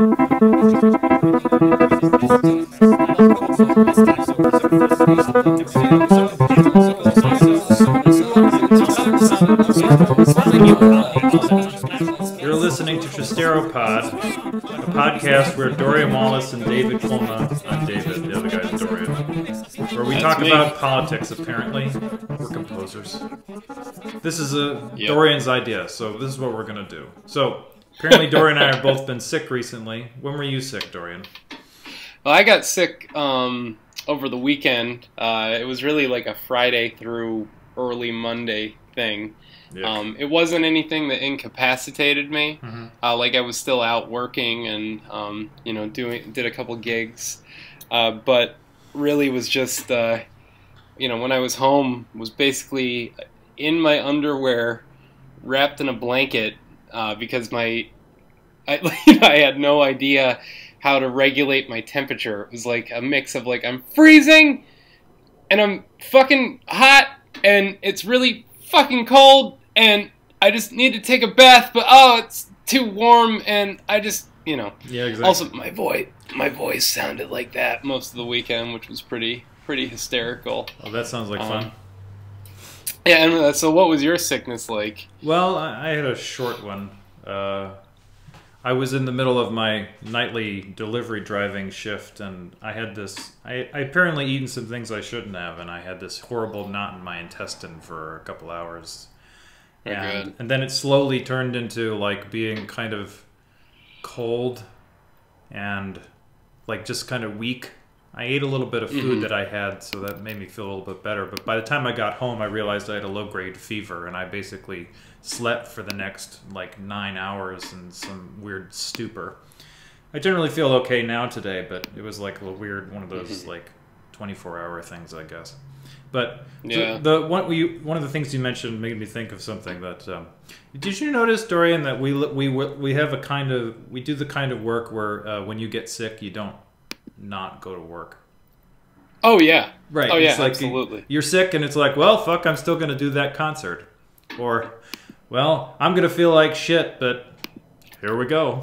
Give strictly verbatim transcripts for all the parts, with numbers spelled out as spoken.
You're listening to Tristeropod, a podcast where Dorian Wallace and David Colma, I'm David, the other guy's Dorian, where we That's talk me. about politics, apparently. We're composers. This is a Yep. Dorian's idea, so this is what we're going to do. So, apparently Dorian and I have both been sick recently. When were you sick, Dorian? Well, I got sick um, over the weekend. Uh, it was really like a Friday through early Monday thing. Yeah. Um, it wasn't anything that incapacitated me. Mm-hmm. Uh, like I was still out working and um, you know doing did a couple gigs, uh, but really was just uh, you know when I was home was basically in my underwear, wrapped in a blanket uh, because my I, I had no idea how to regulate my temperature. It was like a mix of like I'm freezing and I'm fucking hot and it's really fucking cold and I just need to take a bath, but oh, it's too warm and I just, you know. Yeah, exactly. Also, my voice, my voice sounded like that most of the weekend, which was pretty, pretty hysterical. Oh, that sounds like Um, fun. Yeah, and uh, so what was your sickness like? Well, I, I had a short one. Uh, I was in the middle of my nightly delivery driving shift, and I had this. I, I apparently eaten some things I shouldn't have, and I had this horrible knot in my intestine for a couple hours. Oh, And, good. and then it slowly turned into like being kind of cold and like just kind of weak. I ate a little bit of food Mhm. that I had, so that made me feel a little bit better. But by the time I got home, I realized I had a low-grade fever, and I basically slept for the next like nine hours in some weird stupor. I generally feel okay now today, but it was like a weird one of those like twenty-four hour things, I guess. But Yeah. the, the one we one of the things you mentioned made me think of something that um, did you notice, Dorian, that we we we have a kind of we do the kind of work where uh, when you get sick, you don't not go to work. Oh yeah, Right. Oh yeah, it's like absolutely. You're sick, and it's like, well, fuck, I'm still gonna do that concert, or, well, I'm gonna feel like shit, but here we go.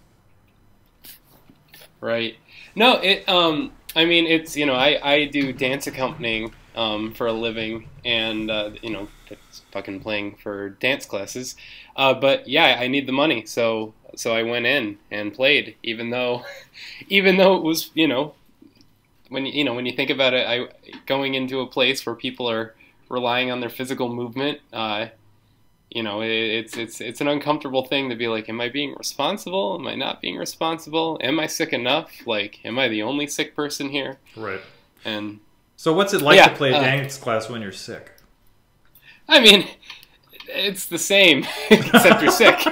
Right. No, it. Um. I mean, it's you know, I I do dance accompanying um for a living, and uh, you know, it's fucking playing for dance classes. Uh, but yeah, I need the money, so so I went in and played, even though, even though it was you know, when you know when you think about it, I going into a place where people are relying on their physical movement. Uh, You know, it, it's it's it's an uncomfortable thing to be like, am I being responsible? Am I not being responsible? Am I sick enough? Like, am I the only sick person here? Right. And So what's it like Yeah, to play a uh, dance class when you're sick? I mean, it's the same, except you're sick.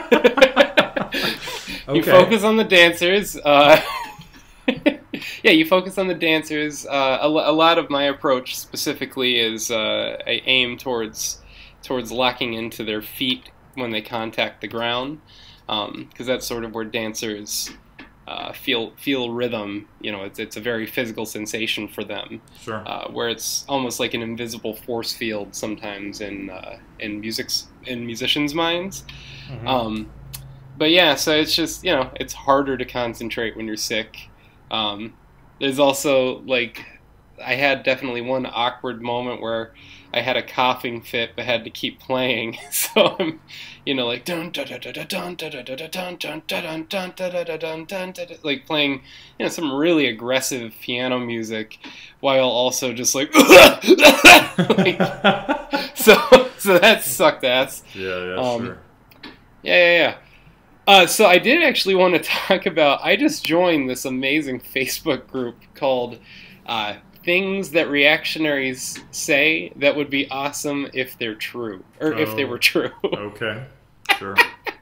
You Okay. focus on the dancers. Uh, yeah, you focus on the dancers. Uh, a, lo- a lot of my approach specifically is uh, I aim towards towards locking into their feet when they contact the ground, because that's sort of where dancers uh, feel feel rhythm. You know, it's it's a very physical sensation for them, Sure. uh, where it's almost like an invisible force field sometimes in uh, in music's in musicians' minds. Mhm. Um, but yeah, so it's just you know it's harder to concentrate when you're sick. Um, there's also like I had definitely one awkward moment where I had a coughing fit but had to keep playing. So I'm, you know, like dun dun dun dun dun dun dun dun dun dun dun dun dun dun dun like playing, you know, some really aggressive piano music while also just like, like so so that sucked ass. yeah, yeah, um, sure. Yeah, yeah, yeah. Uh, so I did actually want to talk about. I just joined this amazing Facebook group called uh, "Things That Reactionaries Say That Would Be Awesome If They're True," or if they Oh. were true. Okay. Sure.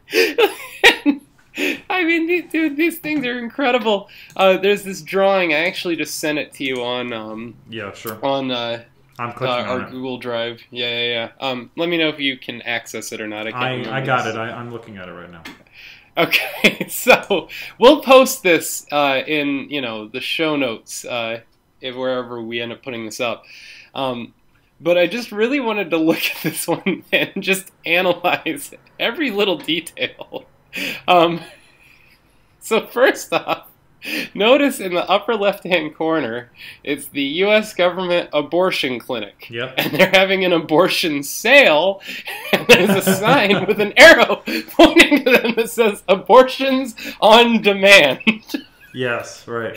I mean, these, dude, these things are incredible. Uh, there's this drawing. I actually just sent it to you on um, Yeah, sure. on uh, I'm uh, clicking our on it. Google Drive. Yeah, yeah, yeah. Um, let me know if you can access it or not. I can't I, remember I got this. it. I, I'm looking at it right now. Okay, so we'll post this uh, in you know the show notes uh, if wherever we end up putting this up. Um, but I just really wanted to look at this one and just analyze every little detail. Um, So first off, notice in the upper left-hand corner, it's the U S government abortion clinic. Yep. And they're having an abortion sale, and there's a sign with an arrow pointing to them that says, abortions on demand. Yes, right.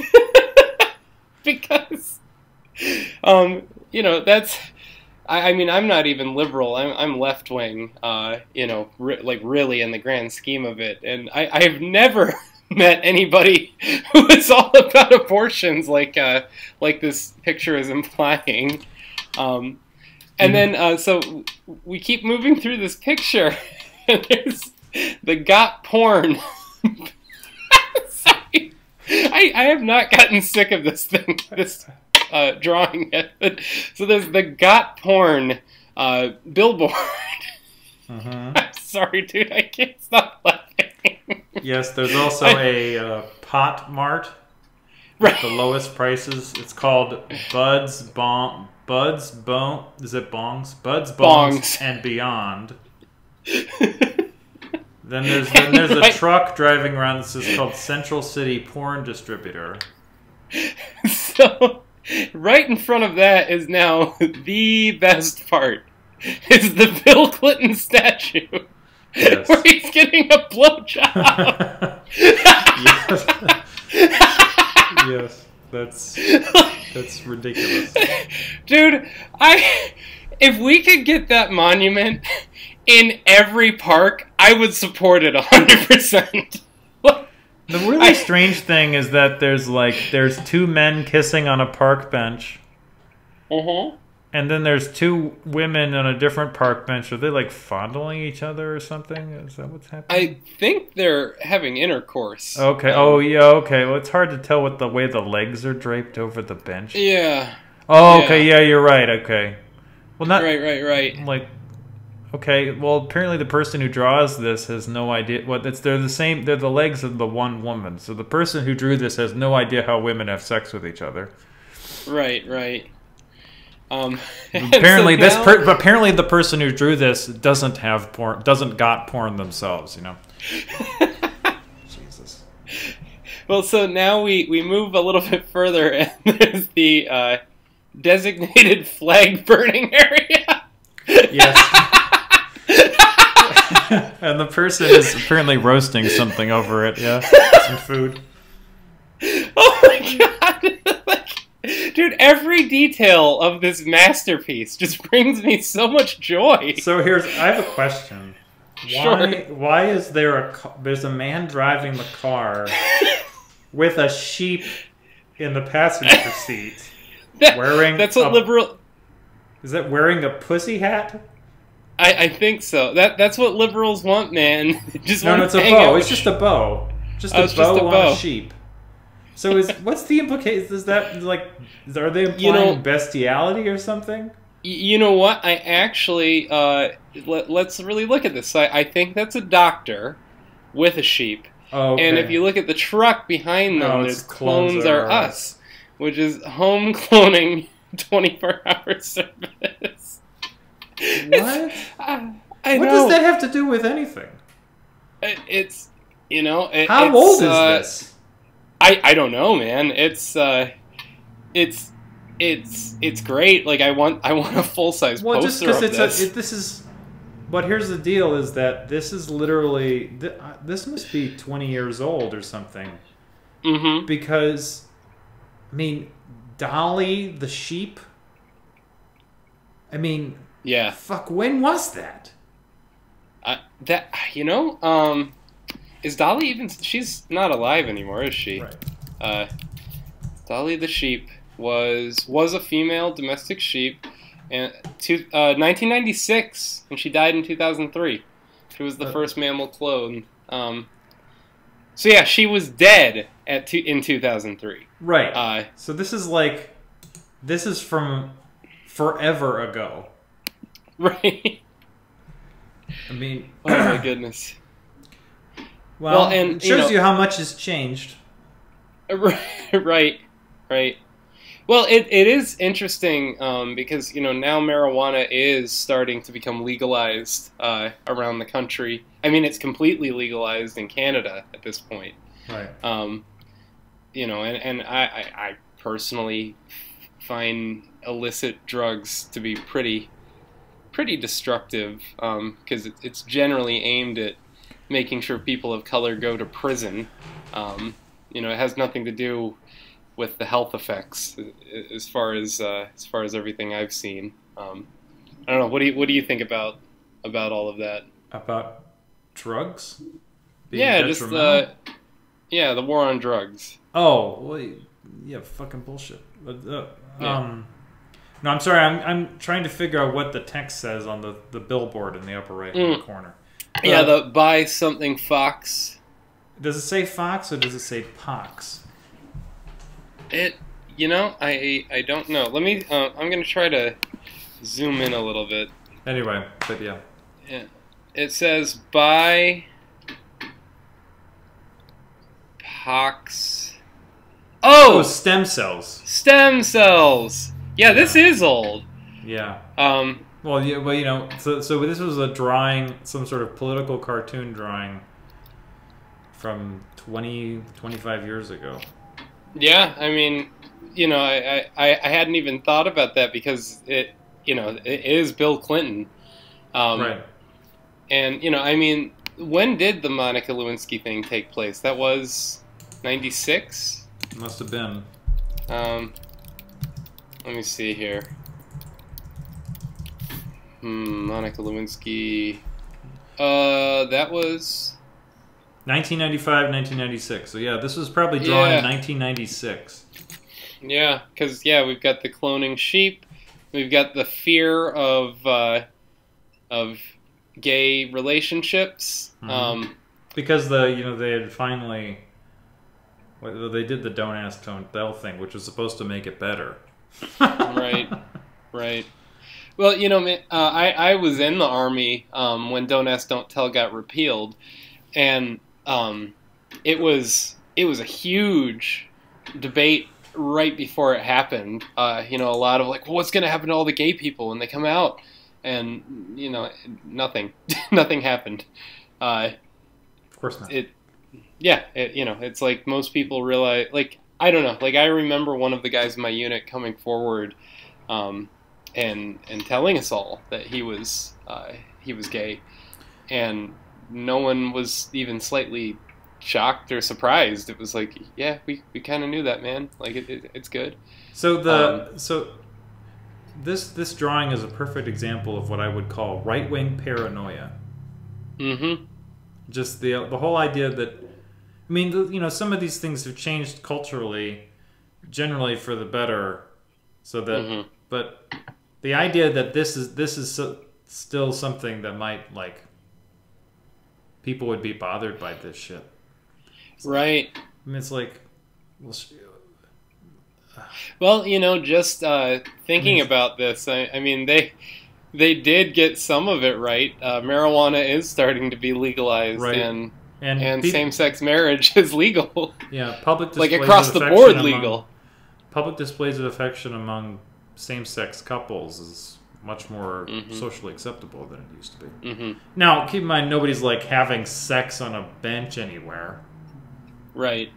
Because, um, you know, that's... I, I mean, I'm not even liberal. I'm, I'm left-wing, uh, you know, re- like really in the grand scheme of it. And I, I've never... met anybody who is all about abortions like uh, like this picture is implying. Um, and then, uh, so we keep moving through this picture, and there's the got porn. Sorry. I, I have not gotten sick of this thing, this uh, drawing yet. But, so there's the got porn uh, billboard. Uh-huh. I'm sorry, dude. I can't stop laughing. Yes, there's also a uh, pot mart with right. the lowest prices. It's called Buds Bong Buds Bone. Is it Bongs? Buds Bongs, Bongs. and Beyond. Then there's then there's a Right. truck driving around. This is called Central City Porn Distributor. So, right in front of that is now the best part. Is the Bill Clinton statue. Yes. Where he's getting a blowjob. Yes. Yes, that's that's ridiculous. Dude, I if we could get that monument in every park, I would support it one hundred percent. The really strange thing is that there's like there's two men kissing on a park bench. Uh-huh. And then there's two women on a different park bench. Are they like fondling each other or something? Is that what's happening? I think they're having intercourse. Okay. Um, Oh, yeah. Okay. Well, it's hard to tell with the way the legs are draped over the bench. Yeah. Oh, okay. Yeah, you're right. Okay. Well, not Right, right, right. like. Okay. Well, apparently the person who draws this has no idea. What it's they're the same. They're the legs of the one woman. So the person who drew this has no idea how women have sex with each other. Right, right. Um, apparently, so this now, per- apparently the person who drew this doesn't have porn, doesn't got porn themselves. You know. Jesus. Well, so now we, we move a little bit further, and there's the uh, designated flag burning area. Yes. And the person is apparently roasting something over it. Yeah, some food. Oh my god! Dude, every detail of this masterpiece just brings me so much joy. So here's, I have a question. Why, Sure. why is there a, ca- there's a man driving the car with a sheep in the passenger seat wearing That's what a, liberal... is that wearing a pussy hat? I, I think so. That That's what liberals want, man. Just No, want no, it's to a hang bow. out It's with- just a bow. Just Oh, a it's bow just a on bow. a sheep. So is what's the implication? Is that like are they implying You know- bestiality or something? Y- You know what? I actually... Uh, let, let's really look at this. I, I think that's a doctor with a sheep. Oh, okay. And if you look at the truck behind them, No, there's it's Clones, Clones Are Are Us, which is home cloning twenty-four hour service. What? I, I what know. does that have to do with anything? It- It's, you know... It, How it's, old is uh, this? I, I don't know, man. It's, uh... It's... It's it's great. Like I want I want a full size Well, poster just because of it's this. a, it, this is. But here's the deal: is that this is literally th- uh, this must be twenty years old or something. Mm-hmm. Because, I mean, Dolly the sheep. I mean, Yeah. fuck. When was that? Uh, that you know, um, is Dolly even? She's not alive anymore, is she? Right. Uh, Dolly the sheep was was a female domestic sheep, and to, uh, nineteen ninety-six, and she died in two thousand three. She was the Uh. first mammal clone. Um, so yeah, she was dead at two, in two thousand three. Right. Uh, So this is like, this is from forever ago. right. I mean, Oh my goodness. well, Well, and, it you shows know- you how much has changed. Right, right. Well, it, it is interesting um, because, you know, now marijuana is starting to become legalized uh, around the country. I mean, it's completely legalized in Canada at this point. Right. Um, you know, and, and I, I, I personally find illicit drugs to be pretty pretty destructive because um, it, it's generally aimed at making sure people of color go to prison. Um, you know, it has nothing to do with the health effects as far as uh, as far as everything I've seen. Um, I don't know. What do you what do you think about about all of that? About drugs? Being Yeah, just detrimental? uh, yeah, the war on drugs. Oh, well, yeah, fucking bullshit. But, uh, Yeah. Um, no, I'm sorry. I'm I'm trying to figure out what the text says on the, the billboard in the upper right hand Mm. corner. Yeah, Uh, the buy something Fox. Does it say Fox or does it say Pox? It, you know, I I don't know. Let me. Uh, I'm gonna try to zoom in a little bit. Anyway, but yeah. Yeah. It says buy Pox. Oh, Oh, stem cells. stem cells. Yeah, this Yeah. is old. Yeah. Um, Well, yeah, well, you know, so so this was a drawing, some sort of political cartoon drawing from twenty, twenty-five years ago. yeah, I mean, you know, I, I, I hadn't even thought about that because it, you know, it is Bill Clinton. Um, Right. And, you know, I mean, when did the Monica Lewinsky thing take place? That was ninety-six? Must have been. Um, let me see here. Hmm, Monica Lewinsky. Uh, that was... nineteen ninety-five, nineteen ninety-six. So yeah, this was probably drawn Yeah. in nineteen ninety-six. Yeah, because, yeah, we've got the cloning sheep. We've got the fear of, uh, of gay relationships. Mhm. Um, Because the you know they had finally, well, they did the Don't Ask Don't Tell thing, which was supposed to make it better. right, right. Well, you know, man, uh, I, I was in the Army um, when Don't Ask, Don't Tell got repealed, and um, it was it was a huge debate right before it happened. Uh, you know, a lot of like, well, what's going to happen to all the gay people when they come out? And you know, nothing, nothing happened. Uh, Of course not. it, yeah, it, you know, it's like most people realize, like, I don't know, like I remember one of the guys in my unit coming forward, um, and and telling us all that he was uh, he was gay, and no one was even slightly shocked or surprised. It was like, yeah, we, we kind of knew that, man. Like it, it it's good. So the Um, so this this drawing is a perfect example of what I would call right wing paranoia. Mm-hmm. Just the the whole idea that, I mean, the, you know, some of these things have changed culturally, generally for the better. So that, Mhm. but the idea that this is this is so, still something that might like people would be bothered by this shit. Right. I mean, it's like, well, sh- Well, you know, just uh, thinking Yes. about this, I, I mean, they they did get some of it right. Uh, marijuana is starting to be legalized, Right. and and and peop- same-sex marriage is legal, yeah, public like displays across of the affection board among- legal. Public displays of affection among same-sex couples is much more Mhm. socially acceptable than it used to be. Hmm. Now, keep in mind, nobody's like having sex on a bench anywhere. Right.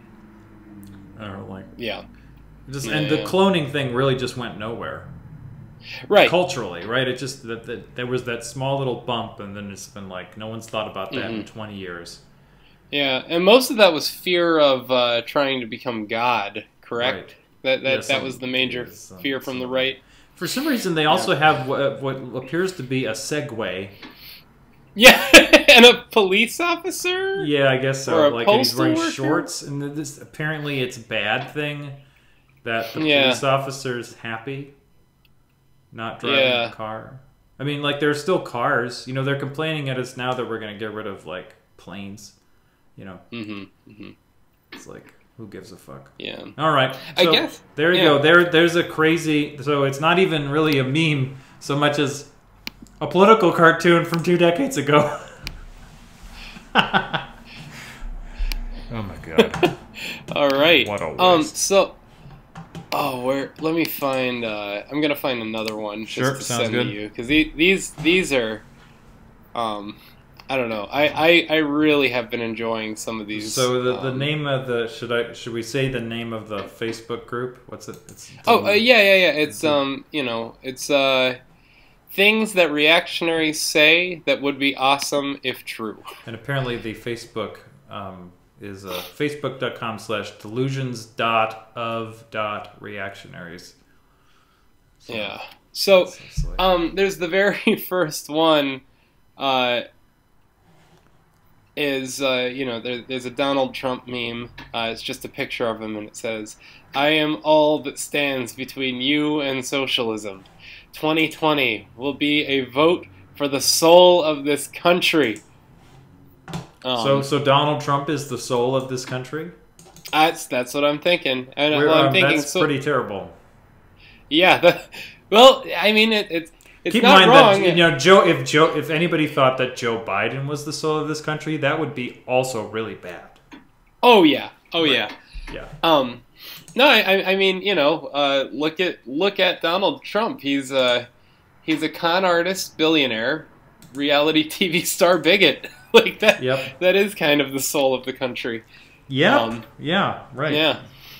Or like, Yeah. just Yeah, and the yeah. cloning thing really just went nowhere Right. culturally, right? It just that, that there was that small little bump, and then it's been like no one's thought about that in Mhm. twenty years. Yeah, and most of that was fear of uh, trying to become God. Correct. Right. That that Yeah, that some- was the major yeah, some- fear from the some- right. For some reason, they also have what, what appears to be a Segway. Yeah, and a police officer. Yeah, I guess Or so. a Like and he's postal wearing worker? shorts, and this apparently it's a bad thing that the Yeah. police officer's happy not driving Yeah. a car. I mean, like there's still cars. You know, they're complaining at us now that we're gonna get rid of like planes. You know, Mm-hmm. Mm-hmm. it's like who gives a fuck? Yeah. All right, I so guess, there you yeah. go. There, there's a crazy. So it's not even really a meme so much as a political cartoon from two decades ago. Oh my god! All right. What a Um. waste. So. Oh, where? Let me find. Uh, I'm gonna find another one just Sure, to sounds send good. to you because these these are. Um, I don't know. I, I, I really have been enjoying some of these. So the, the um, name of the should I should we say the name of the Facebook group? What's it? It's, oh uh, yeah yeah yeah. It's um you know it's uh things that reactionaries say that would be awesome if true. And apparently the Facebook um, is uh, facebook dot com slash delusions dot of dot reactionaries. So, yeah. So like, um there's the very first one. Uh, is, uh, you know, there, there's a Donald Trump meme. Uh, it's just a picture of him, and it says, "I am all that stands between you and socialism. twenty twenty will be a vote for the soul of this country." Um, so, so Donald Trump is the soul of this country? That's that's what I'm thinking. And We're, well, I'm um, thinking that's so, pretty terrible. Yeah. That, well, I mean, it, it's it's Keep in not mind wrong. that you know Joe. If Joe, if anybody thought that Joe Biden was the soul of this country, that would be also really bad. Oh yeah. Oh Right. yeah. Yeah. Um, no, I, I mean, you know, uh, look at look at Donald Trump. He's a he's a con artist, billionaire, reality T V star, bigot. Like that. Yep. That is kind of the soul of the country. Yep. Um, yeah. Right. Yeah.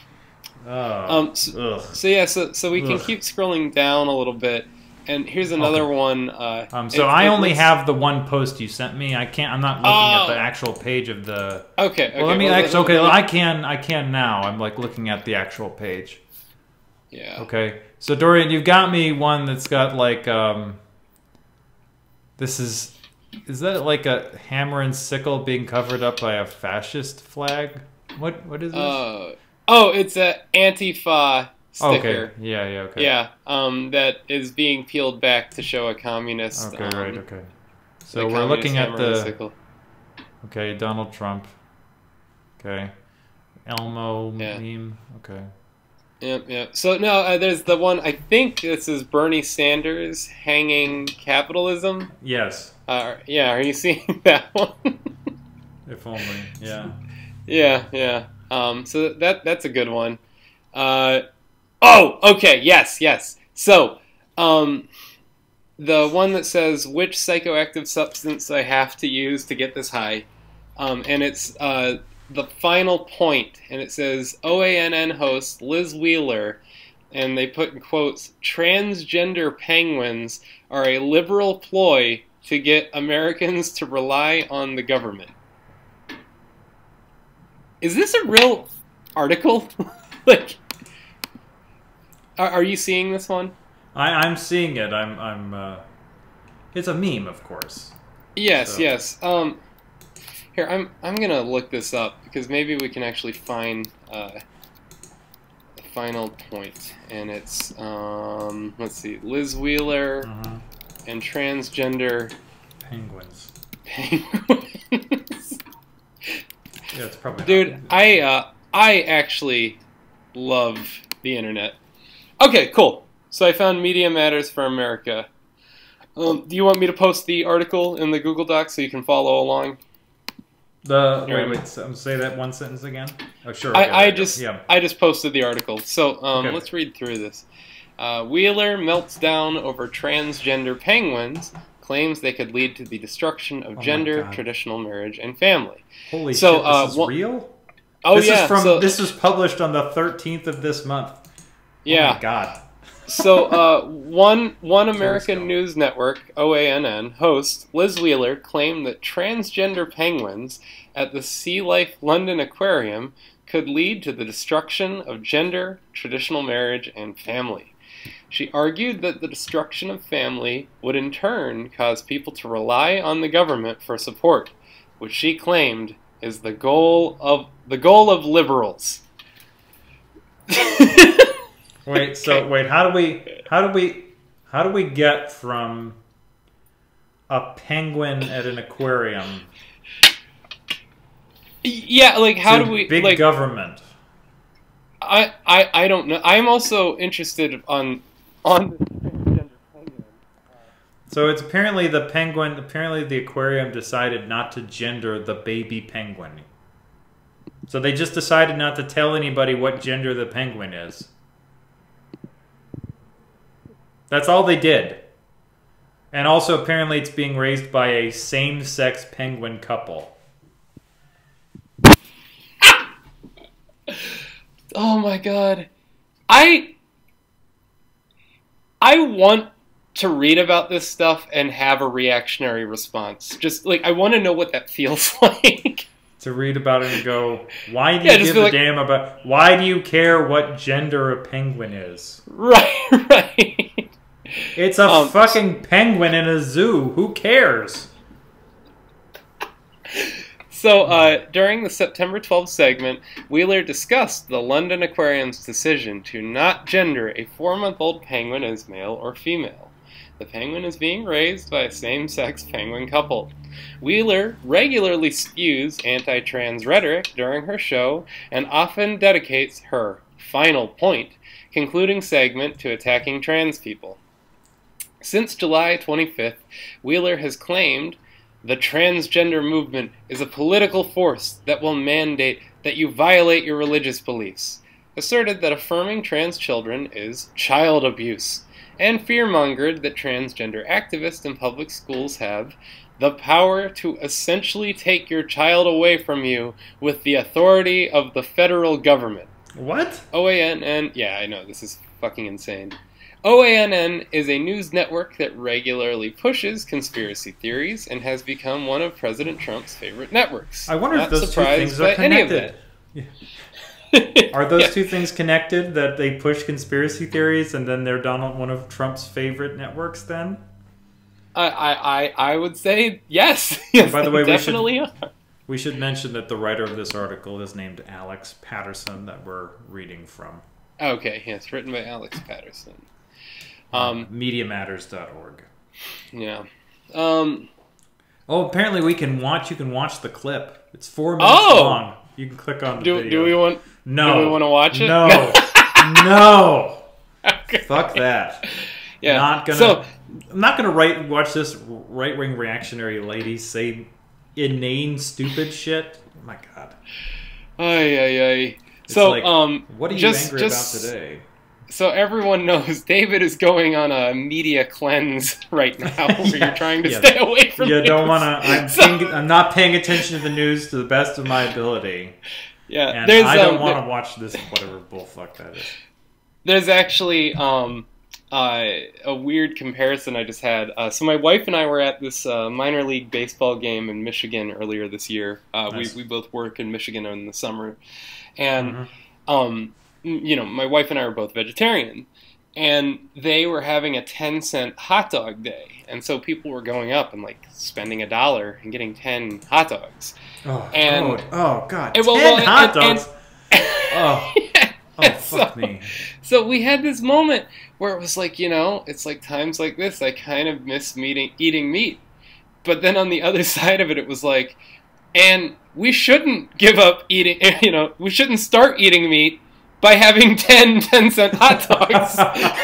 Oh, Um. So, ugh. so yeah. So so we can Ugh. keep scrolling down a little bit, and here's another Okay. one. Uh, Um, so it- I it only looks- have the one post you sent me. I can't. I'm not looking at Oh. the actual page of the. Okay. okay Well, let me well, actually. let- Okay, let me- I can. I can now. I'm like looking at the actual page. Yeah. Okay. So Dorian, you've got me one that's got like. Um, this is. Is that like a hammer and sickle being covered up by a fascist flag? What? What is this? Uh, oh, it's a Antifa sticker. okay. Yeah. Yeah. Okay. Yeah, um, that is being peeled back to show a communist. Okay. um, Right. Okay. a So we're communist looking at hammer and the. sickle. Okay, Donald Trump. Okay. Elmo Yeah. meme. Okay. Yep, yep. So no, uh, there's the one. I think this is Bernie Sanders hanging capitalism. Yes. Uh, yeah, are you seeing that one? If only. Yeah. yeah, yeah. Um, so that that's a good one. Uh, oh, okay. Yes, yes. So, um, the one that says which psychoactive substance I have to use to get this high, um, and it's uh, the final point, and it says O A N N host Liz Wheeler, and they put in quotes, "Transgender penguins are a liberal ploy to get Americans to rely on the government." Is this a real article? Like, are, are you seeing this one? I, I'm seeing it. I'm. I'm. Uh, it's a meme, of course. Yes, So- yes. Um, here, I'm I'm gonna look this up because maybe we can actually find uh, the final point, and it's um, let's see, Liz Wheeler Uh-huh. and transgender Penguins. penguins. Yeah, it's probably. Dude, not- I uh, I actually love the internet. Okay, cool. So I found Media Matters for America. Um, do you want me to post the article in the Google Doc so you can follow along? The Here. wait, wait. So, say that one sentence again. Oh, sure. okay, I, I there you go. just Yeah. I just posted the article. So um, Okay. let's read through this. Uh, Wheeler melts down over transgender penguins, claims they could lead to the destruction of Oh my gender, God. traditional marriage, and family. Holy So, shit! This uh, is wha- real. Oh this yeah, is from. so, This was published on the thirteenth of this month. yeah. Oh my God. So, uh, one one Let's American go. news network, O A N N, host Liz Wheeler claimed that transgender penguins at the Sea Life London Aquarium could lead to the destruction of gender, traditional marriage, and family. She argued that the destruction of family would in turn cause people to rely on the government for support, which she claimed is the goal of the goal of liberals. Wait. So wait. How do we? How do we? How do we get from a penguin at an aquarium Yeah, like how to do we big like? government? I, I I don't know. I'm also interested on on the transgender penguin. So it's apparently the penguin. Apparently the aquarium decided not to gender the baby penguin. So they just decided not to tell anybody what gender the penguin is. That's all they did. And also, apparently, it's being raised by a same-sex penguin couple. Oh my god. I I want to read about this stuff and have a reactionary response. Just like I want to know what that feels like. To read about it and go, why do Yeah, you just give be a like- damn about? Why do you care what gender a penguin is? Right, right. It's a Um, fucking penguin in a zoo. Who cares? So, uh, during the September twelfth segment, Wheeler discussed the London Aquarium's decision to not gender a four-month-old penguin as male or female. The penguin is being raised by a same-sex penguin couple. Wheeler regularly spews anti-trans rhetoric during her show and often dedicates her final point, concluding segment to attacking trans people. Since July twenty-fifth, Wheeler has claimed the transgender movement is a political force that will mandate that you violate your religious beliefs, asserted that affirming trans children is child abuse, and fearmongered that transgender activists in public schools have the power to essentially take your child away from you with the authority of the federal government. What? O A N N, yeah, I know, this is fucking insane. O A N N is a news network that regularly pushes conspiracy theories and has become one of President Trump's favorite networks. I wonder Not if those two surprised things are by any of connected. that. Are those Yeah. two things connected? That they push conspiracy theories and then they're Donald one of Trump's favorite networks? Then, I, I, I, I would say yes. Yes, by the way, they we should- definitely are. we should mention that the writer of this article is named Alex Patterson, that we're reading from. Okay, yes, written by Alex Patterson. Um, media matters dot org. yeah. Um, Oh, apparently we can watch. You can watch the clip. It's four minutes Oh! long. You can click on the do, video. do we want? No. Do we want to watch it? No. No. Okay. Fuck that. Yeah. Not gonna. So, I'm not gonna write, watch this right wing reactionary lady say inane, stupid shit. Oh my god. ay, ay, ay. It's So, like, um, what are you just, angry just, about today? So everyone knows David is going on a media cleanse right now, where Yeah, you're trying to yeah. stay away from. You news. don't want to. I'm, So- paying, I'm not paying attention to the news to the best of my ability, Yeah, and there's I don't um, want to watch this whatever bullfuck that is. there's actually um, uh, a weird comparison I just had. Uh, so my wife and I were at this uh, minor league baseball game in Michigan earlier this year. Uh, Nice. We we both work in Michigan in the summer, and Mhm. um, you know, my wife and I were both vegetarian. And they were having a ten cent hot dog day. And so people were going up and like spending a dollar and getting ten hot dogs. Oh, And- God. oh god, and- well, ten well, hot and- and- dogs. oh, oh, fuck so, me. So we had this moment where it was like, you know, it's like times like this, I kind of miss meeting, eating meat. But then on the other side of it, it was like, and we shouldn't give up eating, you know, we shouldn't start eating meat by having ten ten cent hot dogs.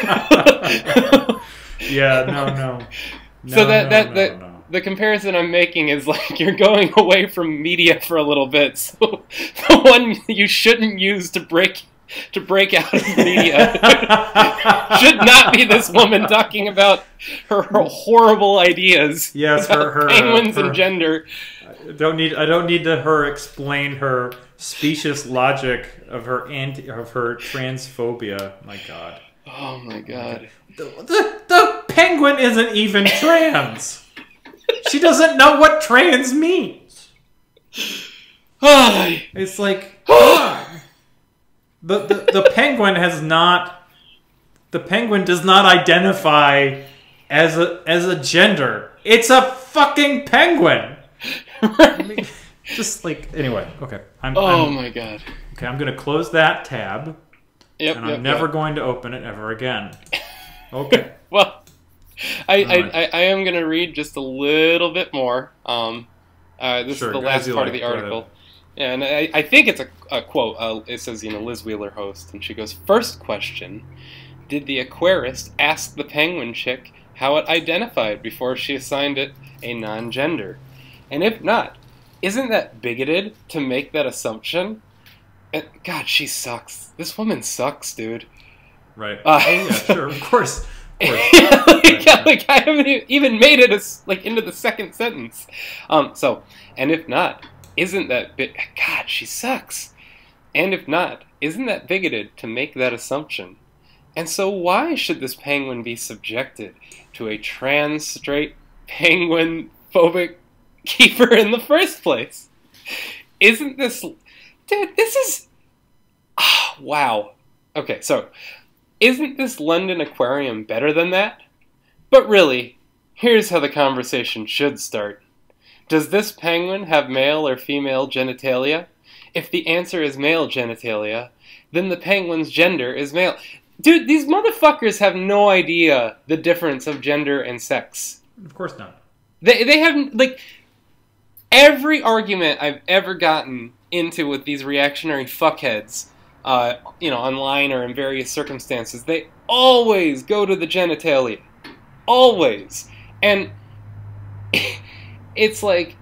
Yeah, no, no. no So that no, that no, that no. the comparison I'm making is like you're going away from media for a little bit. So the one you shouldn't use to break to break out of media should not be this woman talking about her, her horrible ideas Yes, about her- her, uh, penguins her- and gender. I don't need. I don't need to her explain her specious logic of her anti of her transphobia. My God. Oh my god. The, the, the penguin isn't even trans. She doesn't know what trans means. Ay. It's like, God. the, the the penguin has not. The penguin does not identify as a as a gender. It's a fucking penguin. I mean, just like anyway. Okay, I'm. Oh I'm, my god. okay, I'm gonna close that tab, Yep. and yep, I'm never yep. going to open it ever again. Okay. Well, I, I, Alright. I, I am going to read just a little bit more. Um, uh, this Sure, is the as last you part like. of the Go ahead. article. Yeah, and I, I think it's a, a quote. Uh, it says, you know, Liz Wheeler host, and she goes, first question, did the aquarist ask the penguin chick how it identified before she assigned it a non-gender? And if not, isn't that bigoted to make that assumption? And, God, she sucks. This woman sucks, dude. Right. Uh, oh, yeah, sure. Of course. like, like I haven't even made it as, like into the second sentence. Um, so, and if not, isn't that bi- God? She sucks. And if not, isn't that bigoted to make that assumption? And so, why should this penguin be subjected to a trans straight penguin phobic keeper in the first place? Isn't this, dude? This is, oh, wow. Okay, so. Isn't this London Aquarium better than that? But really, here's how the conversation should start. Does this penguin have male or female genitalia? If the answer is male genitalia, then the penguin's gender is male. Dude, these motherfuckers have no idea the difference of gender and sex. Of course not. They, they have, like, every argument I've ever gotten into with these reactionary fuckheads, Uh, you know, online or in various circumstances, they always go to the genitalia. Always. And it's like,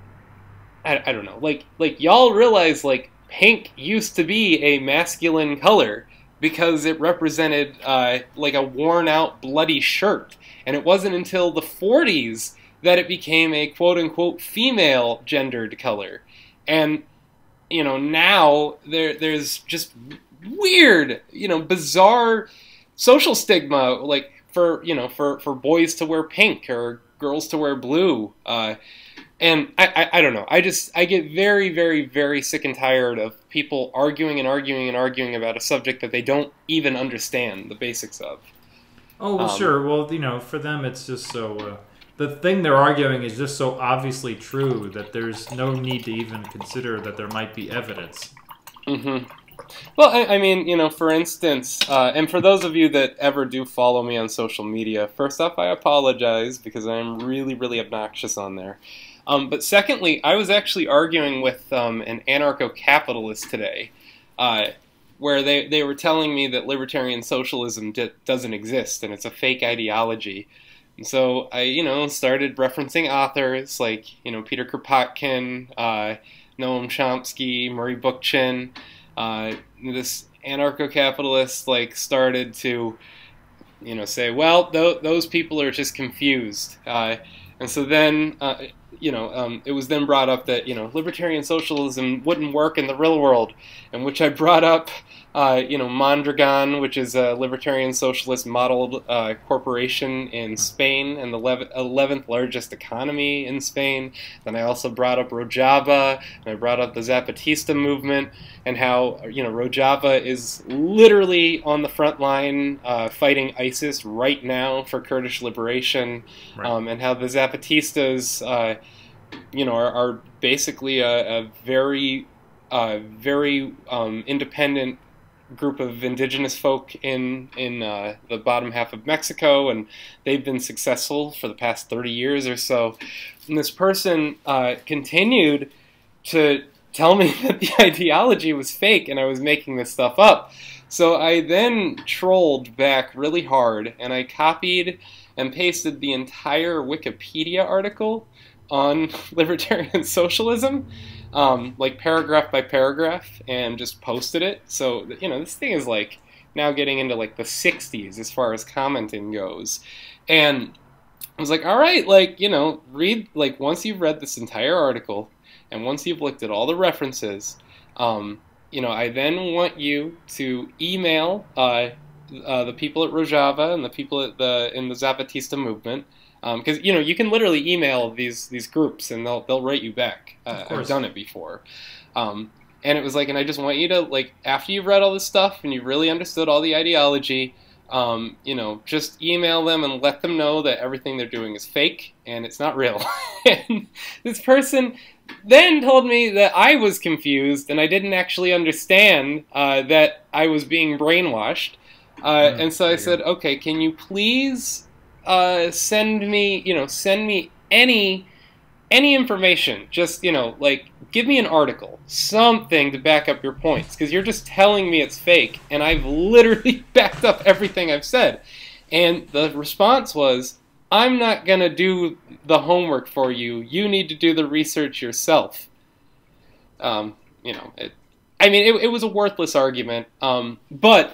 I, I don't know, like, like y'all realize, like, pink used to be a masculine color because it represented, uh, like a worn-out, bloody shirt. And it wasn't until the forties that it became a quote-unquote female-gendered color. And you know, now there there's just weird, you know, bizarre social stigma, like for, you know, for, for boys to wear pink or girls to wear blue. Uh, and I, I, I don't know. I just, I get very, very, very sick and tired of people arguing and arguing and arguing about a subject that they don't even understand the basics of. Oh, well, um, sure. Well, you know, for them it's just so... Uh... The thing they're arguing is just so obviously true that there's no need to even consider that there might be evidence. Mm-hmm. Well, I, I mean, you know, for instance, uh, and for those of you that ever do follow me on social media, first off, I apologize because I'm really, really obnoxious on there. Um, but secondly, I was actually arguing with um, an anarcho-capitalist today, uh, where they, they were telling me that libertarian socialism d- doesn't exist and it's a fake ideology. And so I, you know, started referencing authors like, you know, Peter Kropotkin, uh, Noam Chomsky, Murray Bookchin. Uh, this anarcho-capitalist, like, started to, you know, say, well, th- those people are just confused. Uh, and so then, uh, you know, um, it was then brought up that, you know, libertarian socialism wouldn't work in the real world, in which I brought up, uh, you know, Mondragon, which is a libertarian socialist modeled uh, corporation in Spain and the eleventh largest economy in Spain. Then I also brought up Rojava, and I brought up the Zapatista movement, and how, you know, Rojava is literally on the front line uh, fighting ISIS right now for Kurdish liberation, right. um, and how the Zapatistas, uh, you know, are, are basically a, a very, uh, very um, independent group of indigenous folk in in uh, the bottom half of Mexico, and they've been successful for the past thirty years or so. And this person uh, continued to tell me that the ideology was fake and I was making this stuff up. So I then trolled back really hard, and I copied and pasted the entire Wikipedia article on libertarian socialism, um, like paragraph by paragraph, and just posted it. So, you know, this thing is like now getting into like the sixties as far as commenting goes. And I was like, all right, like, you know, read, like, once you've read this entire article and once you've looked at all the references, um, you know, I then want you to email uh, uh, the people at Rojava and the people at the in the Zapatista movement. Because, um, you know, you can literally email these these groups and they'll they'll write you back. Uh, I've done it before. Um, and it was like, and I just want you to, like, after you've read all this stuff and you've really understood all the ideology, um, you know, just email them and let them know that everything they're doing is fake and it's not real. And this person then told me that I was confused and I didn't actually understand uh, that I was being brainwashed. Uh, mm, and so I said, okay, can you please... Uh, send me, you know, send me any, any information. Just, you know, like, give me an article, something to back up your points, because you're just telling me it's fake, and I've literally backed up everything I've said. And the response was, I'm not gonna do the homework for you. You need to do the research yourself. Um, you know, it, I mean, it, it was a worthless argument, um, but...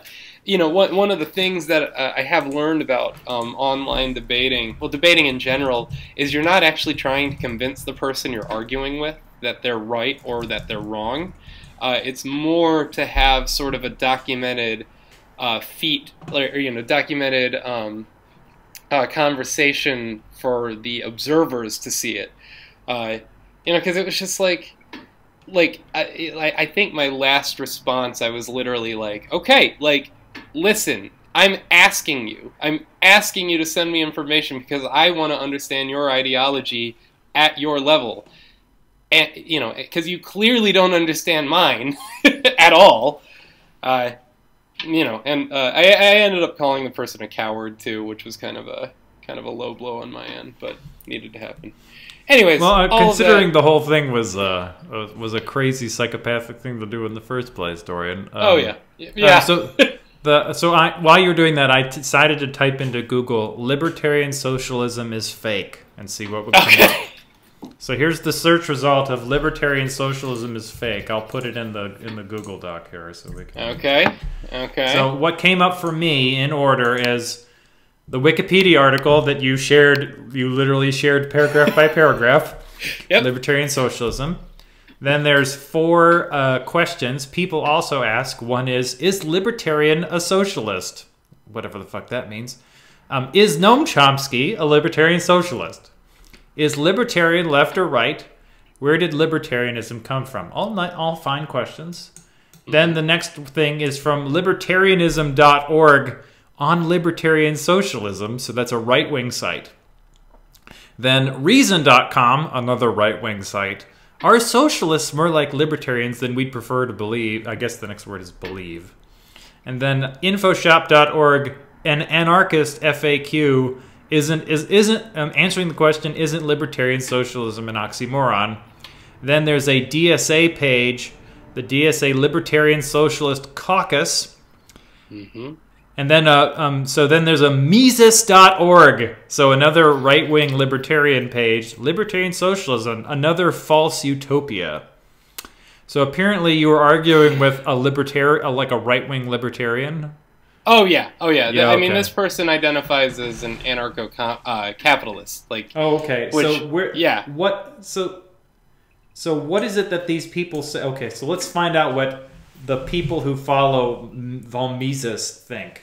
you know, one one of the things that uh, I have learned about um, online debating, well, debating in general, is you're not actually trying to convince the person you're arguing with that they're right or that they're wrong. Uh, it's more to have sort of a documented uh, feat, or, you know, documented um, uh, conversation for the observers to see it. Uh, you know, because it was just like, like I, I think my last response, I was literally like, okay, like, listen, I'm asking you, I'm asking you to send me information because I want to understand your ideology at your level. And, you know, because you clearly don't understand mine at all. Uh, you know, and uh, I, I ended up calling the person a coward too, which was kind of a kind of a low blow on my end, but needed to happen. Anyways, well, uh, all considering that, the whole thing was uh, was a crazy psychopathic thing to do in the first place, Dorian. Um, oh yeah, yeah. Uh, so the so I while you're doing that, I decided to type into Google "libertarian socialism is fake" and see what would come okay. up. So here's the search result of libertarian socialism is fake. I'll put it in the in the Google Doc here so we can. Okay. Okay. So what came up for me in order is the Wikipedia article that you shared. You literally shared paragraph by paragraph. Yep. Libertarian socialism. Then there's four uh, questions people also ask. One is, is libertarian a socialist? Whatever the fuck that means. Um, is Noam Chomsky a libertarian socialist? Is libertarian left or right? Where did libertarianism come from? All night, all fine questions. Then the next thing is from libertarianism dot org on libertarian socialism. So that's a right-wing site. Then reason dot com, another right-wing site. Are socialists more like libertarians than we'd prefer to believe? I guess the next word is believe. And then infoshop dot org, an anarchist F A Q. Isn't is isn't um, answering the question, isn't libertarian socialism an oxymoron? Then there's a D S A page, the D S A Libertarian Socialist Caucus. Mm-hmm. And then uh, um, so then there's a Mises dot org, so another right-wing libertarian page, libertarian socialism, another false utopia. So apparently you were arguing with a libertarian, like a right-wing libertarian. Oh yeah, oh yeah. Yeah, I mean, okay. this person identifies as an anarcho-capitalist, uh, like. Oh, okay. Which, so we're yeah. What? So, so what is it that these people say? Okay, so let's find out what the people who follow von Mises think.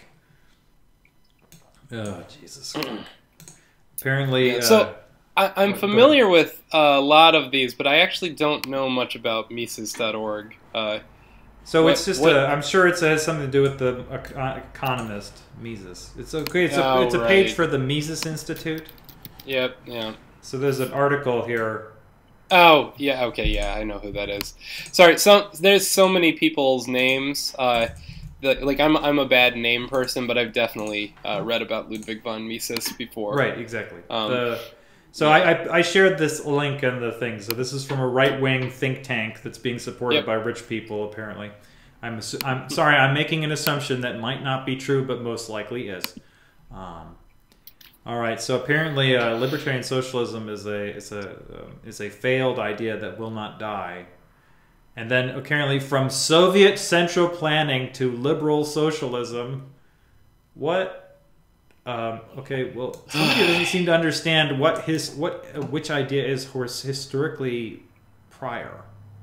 Oh Jesus! Apparently, so uh, I, I'm familiar with a lot of these, but I actually don't know much about Mises dot org. Uh, So What- it's just what- a. I'm sure it has something to do with the econ- economist Mises. It's okay. It's a Oh, it's a page right. for the Mises Institute. Yep, yeah. So there's an article here. Oh, yeah, okay, yeah, I know who that is. Sorry, so there's so many people's names. Uh, that, like, I'm I'm a bad name person, but I've definitely uh, read about Ludwig von Mises before. Right, exactly. Um, the, so I, I I shared this link in the thing. So this is from a right wing think tank that's being supported Yep. by rich people. Apparently, I'm assu- I'm sorry. I'm making an assumption that might not be true, but most likely is. Um, all right. So apparently, uh, libertarian socialism is a is a uh, is a failed idea that will not die. And then apparently, from Soviet central planning to liberal socialism, what? Um, okay, well, somebody doesn't seem to understand what his what uh, which idea is his- historically prior.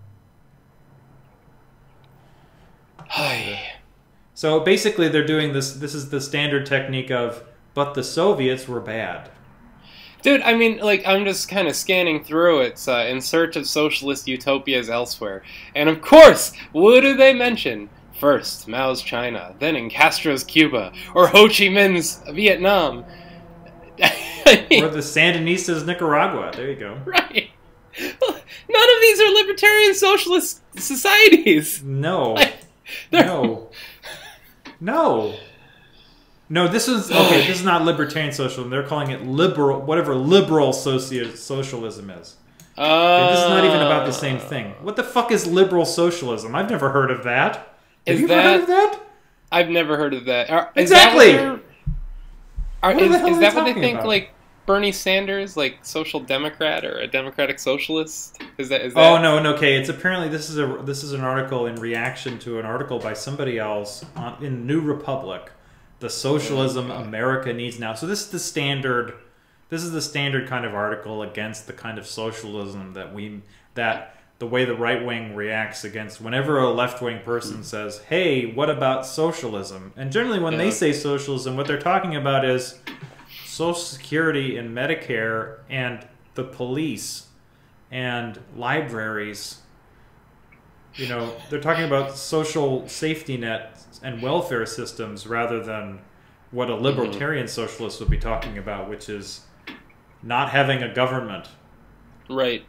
Hi. So basically, they're doing this. This is the standard technique of, but the Soviets were bad. Dude, I mean, like, I'm just kind of scanning through it uh, in search of socialist utopias elsewhere. And of course, what do they mention? First, Mao's China, then in Castro's Cuba, or Ho Chi Minh's Vietnam. I mean, Or the Sandinistas Nicaragua. There you go. right. None of these are libertarian socialist societies. No. They're- No. No. No, this is okay. This is not libertarian socialism. They're calling it liberal, whatever liberal soci- socialism is. Uh, Okay, this is not even about the same thing. What the fuck is liberal socialism? I've never heard of that. Have Is you ever that- heard of that? I've never heard of that. Are, is Exactly! That what they're- are, What is the hell is are that we what they talking think? about? Like, Bernie Sanders like social democrat or a democratic socialist? Is that is that? Oh no, no, okay. It's apparently this is a this is an article in reaction to an article by somebody else on, in New Republic, the socialism America needs now. So this is the standard. This is the standard kind of article against the kind of socialism that we that. The way the right wing reacts against whenever a left wing person says, "Hey, what about socialism?" And generally, when Yeah. they say socialism, what they're talking about is Social Security and Medicare and the police and libraries. You know, they're talking about social safety nets and welfare systems rather than what a libertarian mm-hmm. socialist would be talking about, which is not having a government. Right.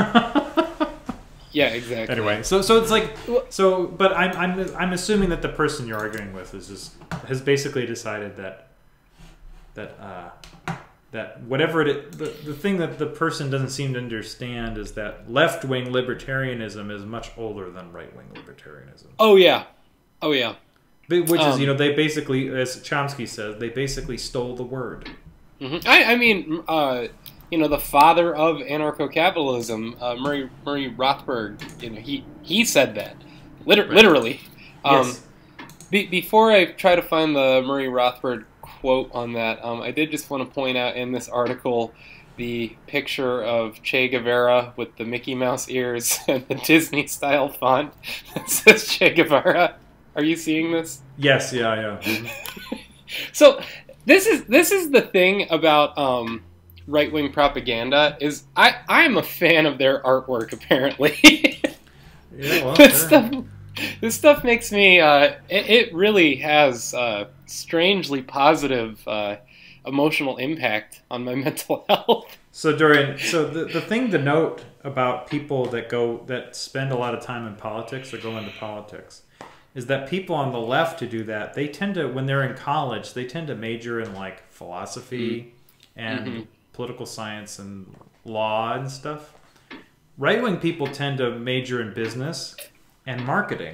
Yeah, exactly. Anyway, so so it's like so, but I'm I'm I'm assuming that the person you're arguing with is just has basically decided that that uh, that whatever it the the thing that the person doesn't seem to understand is that left wing libertarianism is much older than right wing libertarianism. Oh yeah, oh yeah. Which um, is you know they basically, as Chomsky says, they basically stole the word. Mm-hmm. I I mean. Uh, You know, the father of anarcho-capitalism, uh, Murray Murray Rothbard. You know, he he said that, Liter- right. literally. Um, yes. be, before I try to find the Murray Rothbard quote on that, um, I did just want to point out in this article the picture of Che Guevara with the Mickey Mouse ears and the Disney-style font that says Che Guevara. Are you seeing this? Yes. Yeah. Yeah. Mm-hmm. So this is this is the thing about. Um, right-wing propaganda is I I'm a fan of their artwork apparently. Yeah, well, this sure. stuff this stuff makes me uh, it, it really has uh, strangely positive uh, emotional impact on my mental health. So during so the the thing to note about people that go that spend a lot of time in politics or go into politics is that people on the left who do that, they tend to, when they're in college, they tend to major in like philosophy mm. and mm-hmm. political science and law and stuff. Right-wing people tend to major in business and marketing.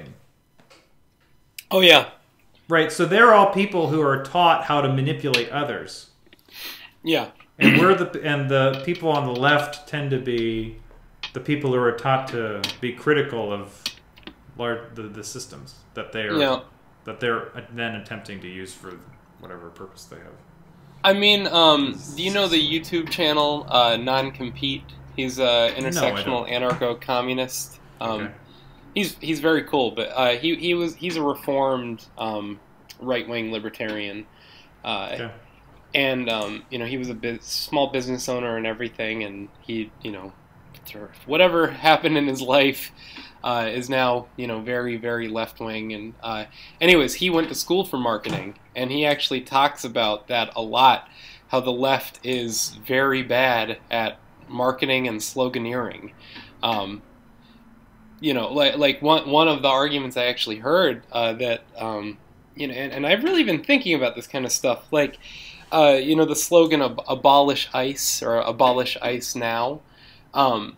Oh, yeah. Right, so they're all people who are taught how to manipulate others. Yeah. And we're the and the people on the left tend to be the people who are taught to be critical of large, the, the systems that they're yeah. that they're then attempting to use for whatever purpose they have. I mean, um, do you know the YouTube channel uh, Non-Compete? He's an intersectional no, anarcho-communist. Um, okay. He's he's very cool, but uh, he he was he's a reformed um, right-wing libertarian, uh, okay. and um, you know he was a biz- small business owner and everything, and he you know whatever happened in his life uh, is now you know very very left-wing, and uh, anyways he went to school for marketing, and he actually talks about that a lot, how the left is very bad at marketing and sloganeering. Um, you know, like like one one of the arguments I actually heard uh, that um, you know, and, and I've really been thinking about this kind of stuff. Like, uh, you know, the slogan ab- "Abolish ICE" or "Abolish ICE now." Um,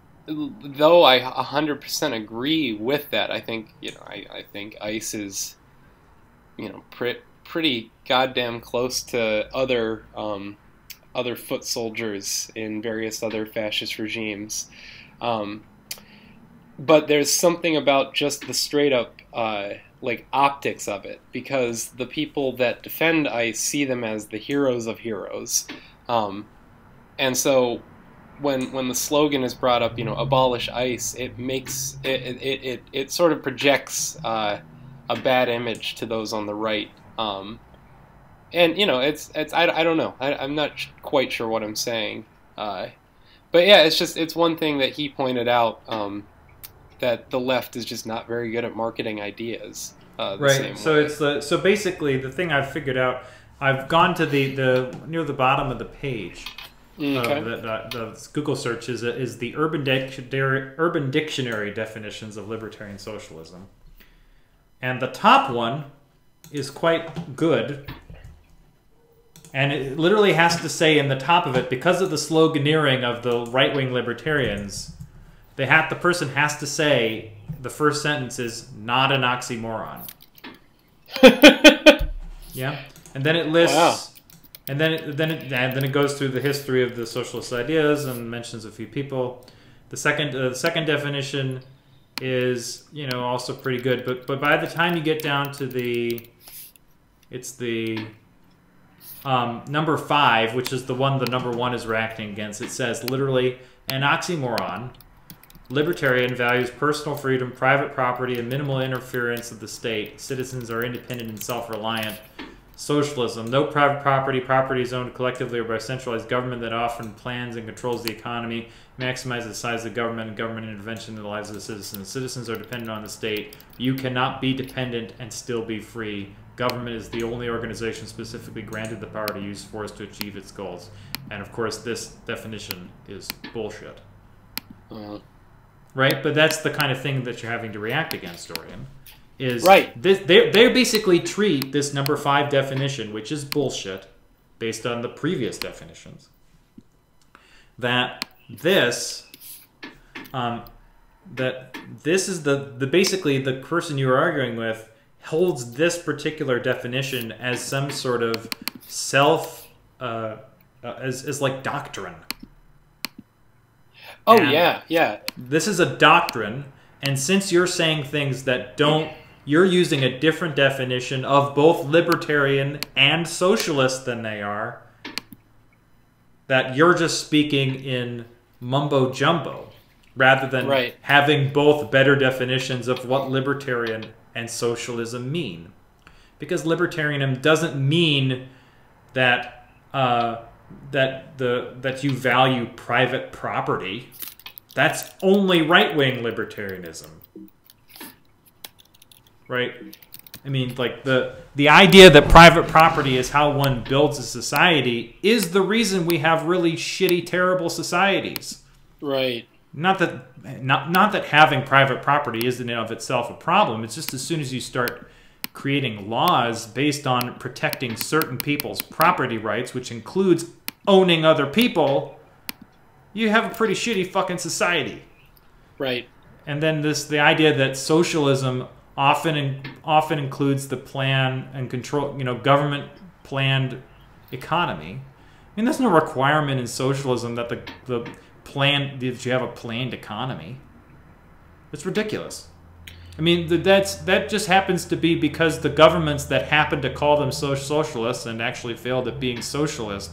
though I one hundred percent agree with that, I think you know, I, I think ICE is, you know, pre- pretty goddamn close to other um, other foot soldiers in various other fascist regimes. Um, But there's something about just the straight up uh, like optics of it, because the people that defend ICE see them as the heroes of heroes, um, and so when when the slogan is brought up, you know, abolish ICE, it makes it it it, it sort of projects uh, a bad image to those on the right, um, and you know it's it's I, I don't know I, I'm not quite sure what I'm saying, uh, but yeah, it's just it's one thing that he pointed out. Um, that the left is just not very good at marketing ideas. Uh, the right. Same so way. it's the so basically the thing I've figured out. I've gone to the, the near the bottom of the page. Okay. Uh, the, the, the Google search is is the Urban Dictionary Urban Dictionary definitions of libertarian socialism, and the top one is quite good. And it literally has to say in the top of it, because of the sloganeering of the right wing libertarians. They have, the person has to say the first sentence is not an oxymoron. Yeah, and then it lists, wow. And then it, then it, and then it goes through the history of the socialist ideas and mentions a few people. The second uh, the second definition is, you know, also pretty good, but but by the time you get down to the, it's the um, number five, which is the one the number one is reacting against. It says literally an oxymoron. Libertarian values personal freedom, private property, and minimal interference of the state. Citizens are independent and self-reliant. Socialism. No private property. Property is owned collectively or by a centralized government that often plans and controls the economy, maximizes the size of government and government intervention in the lives of the citizens. Citizens are dependent on the state. You cannot be dependent and still be free. Government is the only organization specifically granted the power to use force to achieve its goals. And of course, this definition is bullshit. Uh, right? But that's the kind of thing that you're having to react against, Dorian. Is right. This, they, they basically treat this number five definition, which is bullshit, based on the previous definitions, that this, um, that this is the, the basically the person you are arguing with holds this particular definition as some sort of self, uh, uh, as, as like doctrine. Oh, and yeah, yeah. This is a doctrine, and since you're saying things that don't, you're using a different definition of both libertarian and socialist than they are, that you're just speaking in mumbo jumbo rather than right. having both better definitions of what libertarian and socialism mean. Because libertarianism doesn't mean that uh, that the that you value private property. That's only right-wing libertarianism. Right? I mean, like, the the idea that private property is how one builds a society is the reason we have really shitty, terrible societies. Right. Not that not not that having private property isn't in of itself a problem. It's just as soon as you start creating laws based on protecting certain people's property rights, which includes owning other people, you have a pretty shitty fucking society. Right. And then this the idea that socialism often in, often includes the plan and control, you know, government planned economy. I mean, there's no requirement in socialism that the the plan that you have a planned economy. It's ridiculous. I mean, that's that just happens to be because the governments that happen to call them so socialists and actually failed at being socialist,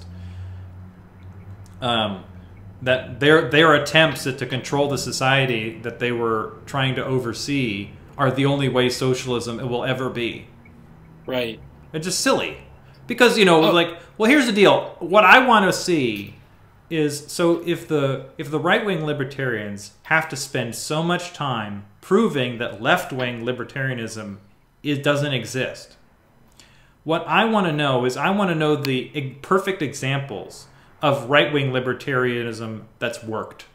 um, that their their attempts to control the society that they were trying to oversee are the only way socialism will ever be. Right. It's just silly. Because, you know, oh. like, well, here's the deal. What I want to see is, so if the if the right-wing libertarians have to spend so much time proving that left-wing libertarianism it doesn't exist, what I want to know is I want to know the perfect examples of right-wing libertarianism that's worked.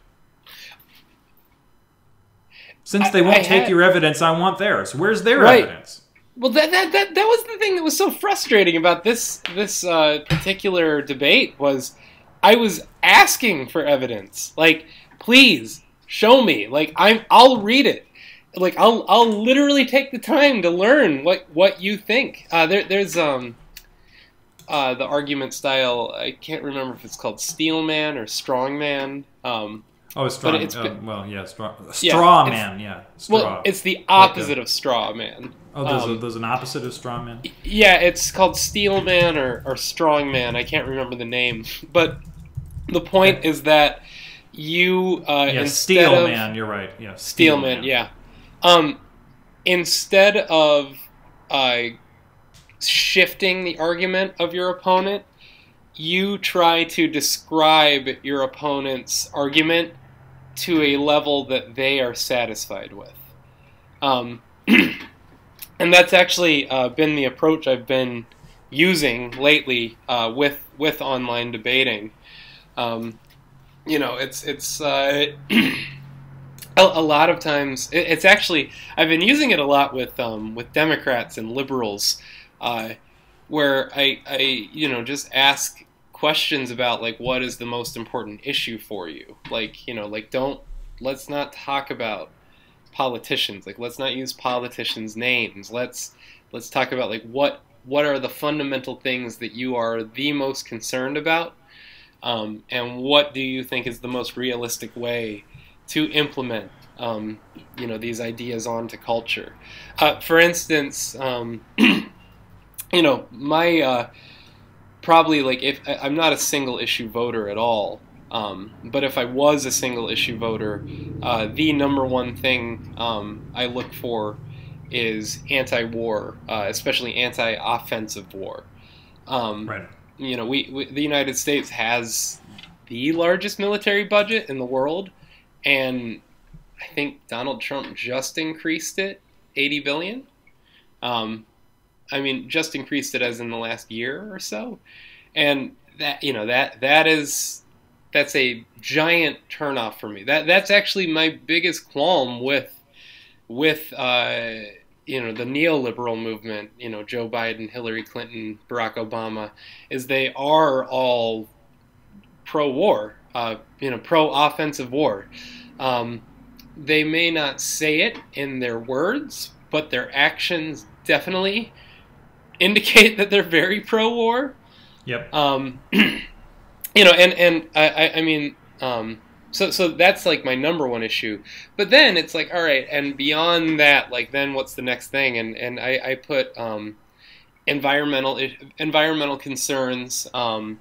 Since they won't I, I take had, your evidence, I want theirs. Where's their right. evidence? Well, that, that that that was the thing that was so frustrating about this this uh, particular debate was I was asking for evidence. Like, please show me. Like, I'm I'll read it. Like, I'll I'll literally take the time to learn what what you think. Uh, there there's um uh, the argument style. I can't remember if it's called Steelman or Strongman. Um, Oh, it's straw. It's, uh, well, yeah, straw. Straw yeah, man, yeah. Straw. Well, it's the opposite like a, of straw man. Oh, there's, um, a, there's an opposite of straw man? Yeah, it's called steel man or, or strong man. I can't remember the name. But the point yeah. is that you... Uh, yeah, instead steel of, man, you're right. Yeah, steel, steel man, man, yeah. Um, instead of uh, shifting the argument of your opponent, you try to describe your opponent's argument to a level that they are satisfied with. Um, and that's actually uh, been the approach I've been using lately uh, with with online debating. Um, you know, it's it's uh, a, a lot of times it, it's actually I've been using it a lot with um, with Democrats and liberals, uh, where I I you know just ask questions about like what is the most important issue for you, like you know like don't let's not talk about politicians, like let's not use politicians names, let's let's talk about like what what are the fundamental things that you are the most concerned about, um, and what do you think is the most realistic way to implement um, you know, these ideas onto culture. Uh, for instance, um, you know, my uh, probably like if I'm not a single issue voter at all. Um, but if I was a single issue voter, uh, the number one thing um, I look for is anti-war, uh, especially anti-offensive war. Um, right. You know, we, we the United States has the largest military budget in the world, and I think Donald Trump just increased it eighty billion. Um, I mean, just increased it as in the last year or so, and that you know that that is. That's a giant turnoff for me. That that's actually my biggest qualm with with uh, you know the neoliberal movement. You know, Joe Biden, Hillary Clinton, Barack Obama, is they are all pro-war. Uh, you know, pro-offensive war. Um, they may not say it in their words, but their actions definitely indicate that they're very pro-war. Yep. Um, You know, and, and I, I mean, um, so so that's like my number one issue. But then it's like, all right, and beyond that, like, then what's the next thing? And and I, I put um, environmental environmental concerns um,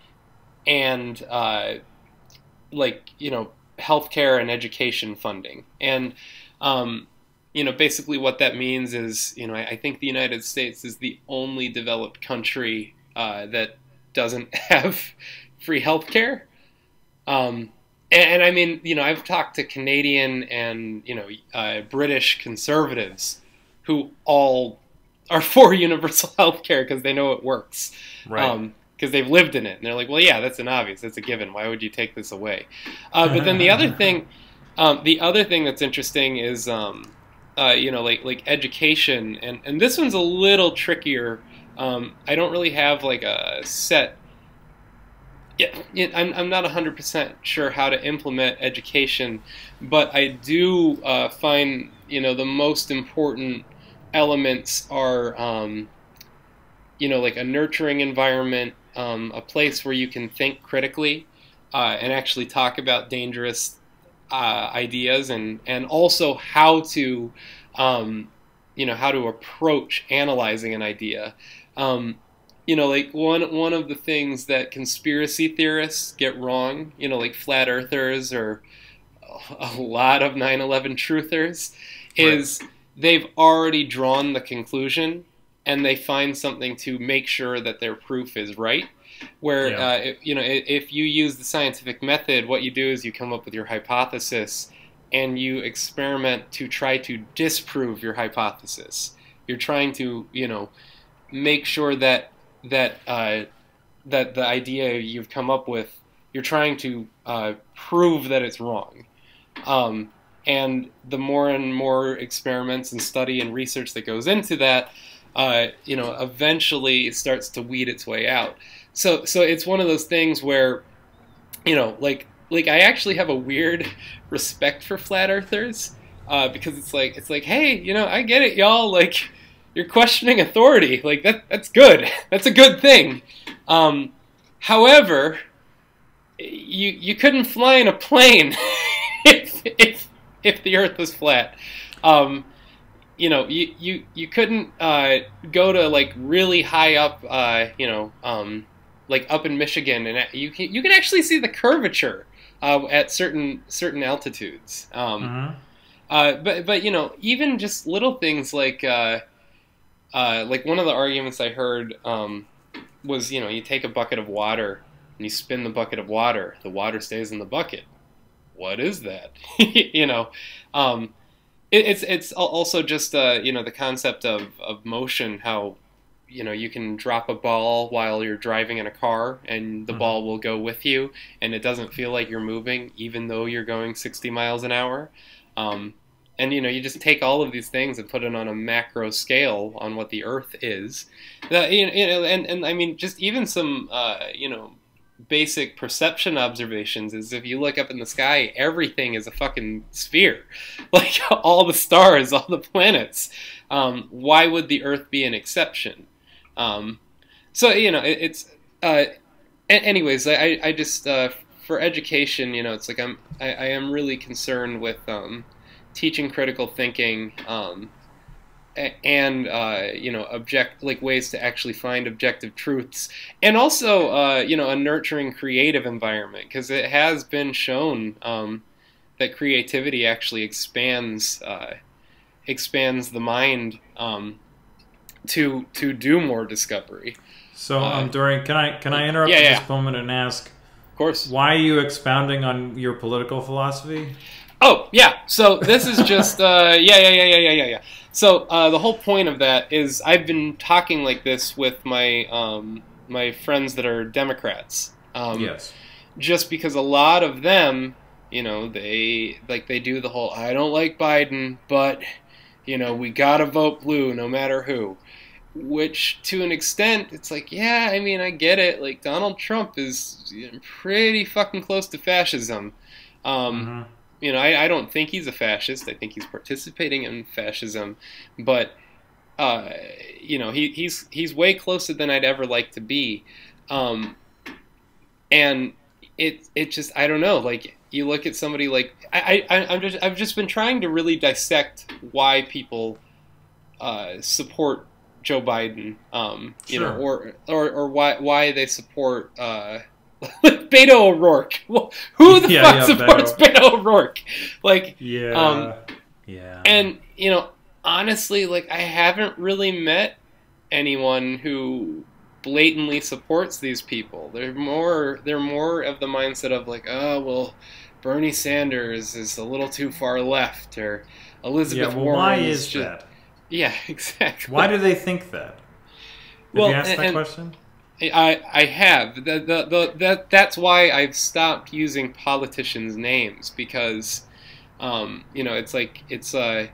and uh, like you know healthcare and education funding. And um, you know, basically what that means is, you know, I, I think the United States is the only developed country uh, that doesn't have free healthcare. Um, and, and I mean, you know, I've talked to Canadian and, you know, uh, British conservatives who all are for universal healthcare because they know it works. Right. Um, because they've lived in it. And they're like, well, yeah, that's an obvious. That's a given. Why would you take this away? Uh, but then the other thing, um, the other thing that's interesting is, um, uh, you know, like like education. And, and this one's a little trickier. Um, I don't really have like a set... Yeah, I'm I'm not one hundred percent sure how to implement education, but I do uh, find, you know, the most important elements are, um, you know, like a nurturing environment, um, a place where you can think critically uh, and actually talk about dangerous uh, ideas, and, and also how to, um, you know, how to approach analyzing an idea. Um, You know, like one one of the things that conspiracy theorists get wrong, you know, like flat earthers or a lot of nine eleven truthers, is right. They've already drawn the conclusion and they find something to make sure that their proof is right. Where, yeah. uh, if, you know, if you use the scientific method, what you do is you come up with your hypothesis and you experiment to try to disprove your hypothesis. You're trying to, you know, make sure that that uh, that the idea you've come up with, you're trying to uh, prove that it's wrong. Um, and the more and more experiments and study and research that goes into that, uh, you know, eventually it starts to weed its way out. So so it's one of those things where, you know, like like I actually have a weird respect for flat earthers uh, because it's like it's like, hey, you know, I get it, y'all, like, you're questioning authority. Like, that that's good. That's a good thing. Um, however, you you couldn't fly in a plane if, if if the Earth was flat. Um, you know, you you you couldn't uh, go to like really high up. Uh, you know, um, like up in Michigan, and you can you can actually see the curvature uh, at certain certain altitudes. Um, uh-huh. uh, but but you know, even just little things like. Uh, Uh, like one of the arguments I heard um, was, you know, you take a bucket of water and you spin the bucket of water. The water stays in the bucket. What is that? you know, um, it, it's it's also just uh, you know, the concept of, of motion. How, you know, you can drop a ball while you're driving in a car and the mm-hmm. ball will go with you and it doesn't feel like you're moving even though you're going sixty miles an hour. Um, And, you know, you just take all of these things and put it on a macro scale on what the Earth is. That, you know, and, and I mean, just even some, uh, you know, basic perception observations is if you look up in the sky, everything is a fucking sphere. Like, all the stars, all the planets. Um, why would the Earth be an exception? Um, so you know, it, it's. Uh, anyways, I I just uh, for education, you know, it's like I'm I, I am really concerned with um, teaching critical thinking. Um, and uh, you know, object like ways to actually find objective truths, and also uh, you know, a nurturing creative environment, because it has been shown um, that creativity actually expands uh, expands the mind um, to to do more discovery. So, Uh, um, Dorian, can I can I interrupt yeah, for yeah. this moment and ask, Of course. why are you expounding on your political philosophy? Oh, yeah. So this is just, uh, yeah, yeah, yeah, yeah, yeah, yeah, yeah. So uh, the whole point of that is I've been talking like this with my um, my friends that are Democrats. Um, Yes. Just because a lot of them, you know, they like they do the whole I don't like Biden, but you know, we gotta vote blue no matter who. Which, to an extent, it's like, yeah, I mean, I get it. Like Donald Trump is pretty fucking close to fascism. Um, Mm-hmm. You know, I, I don't think he's a fascist. I think he's participating in fascism, but uh, you know, he, he's he's way closer than I'd ever like to be, um, and it it just I don't know. Like you look at somebody like I, I I'm just I've just been trying to really dissect why people uh, support Joe Biden, um, you Sure. know, or or or why why they support. Uh, Beto O'Rourke. Who the Yeah, fuck yeah, supports Beto. Beto O'Rourke? Like, Yeah. um, yeah. and you know, honestly, like I haven't really met anyone who blatantly supports these people. They're more they're more of the mindset of like, oh well, Bernie Sanders is a little too far left, or Elizabeth yeah, well, Warren why is is just, that? Yeah, exactly. Why do they think that? Have Well, you asked and- that and- question? I I have the, the the that that's why I've stopped using politicians' names, because um, you know, it's like it's uh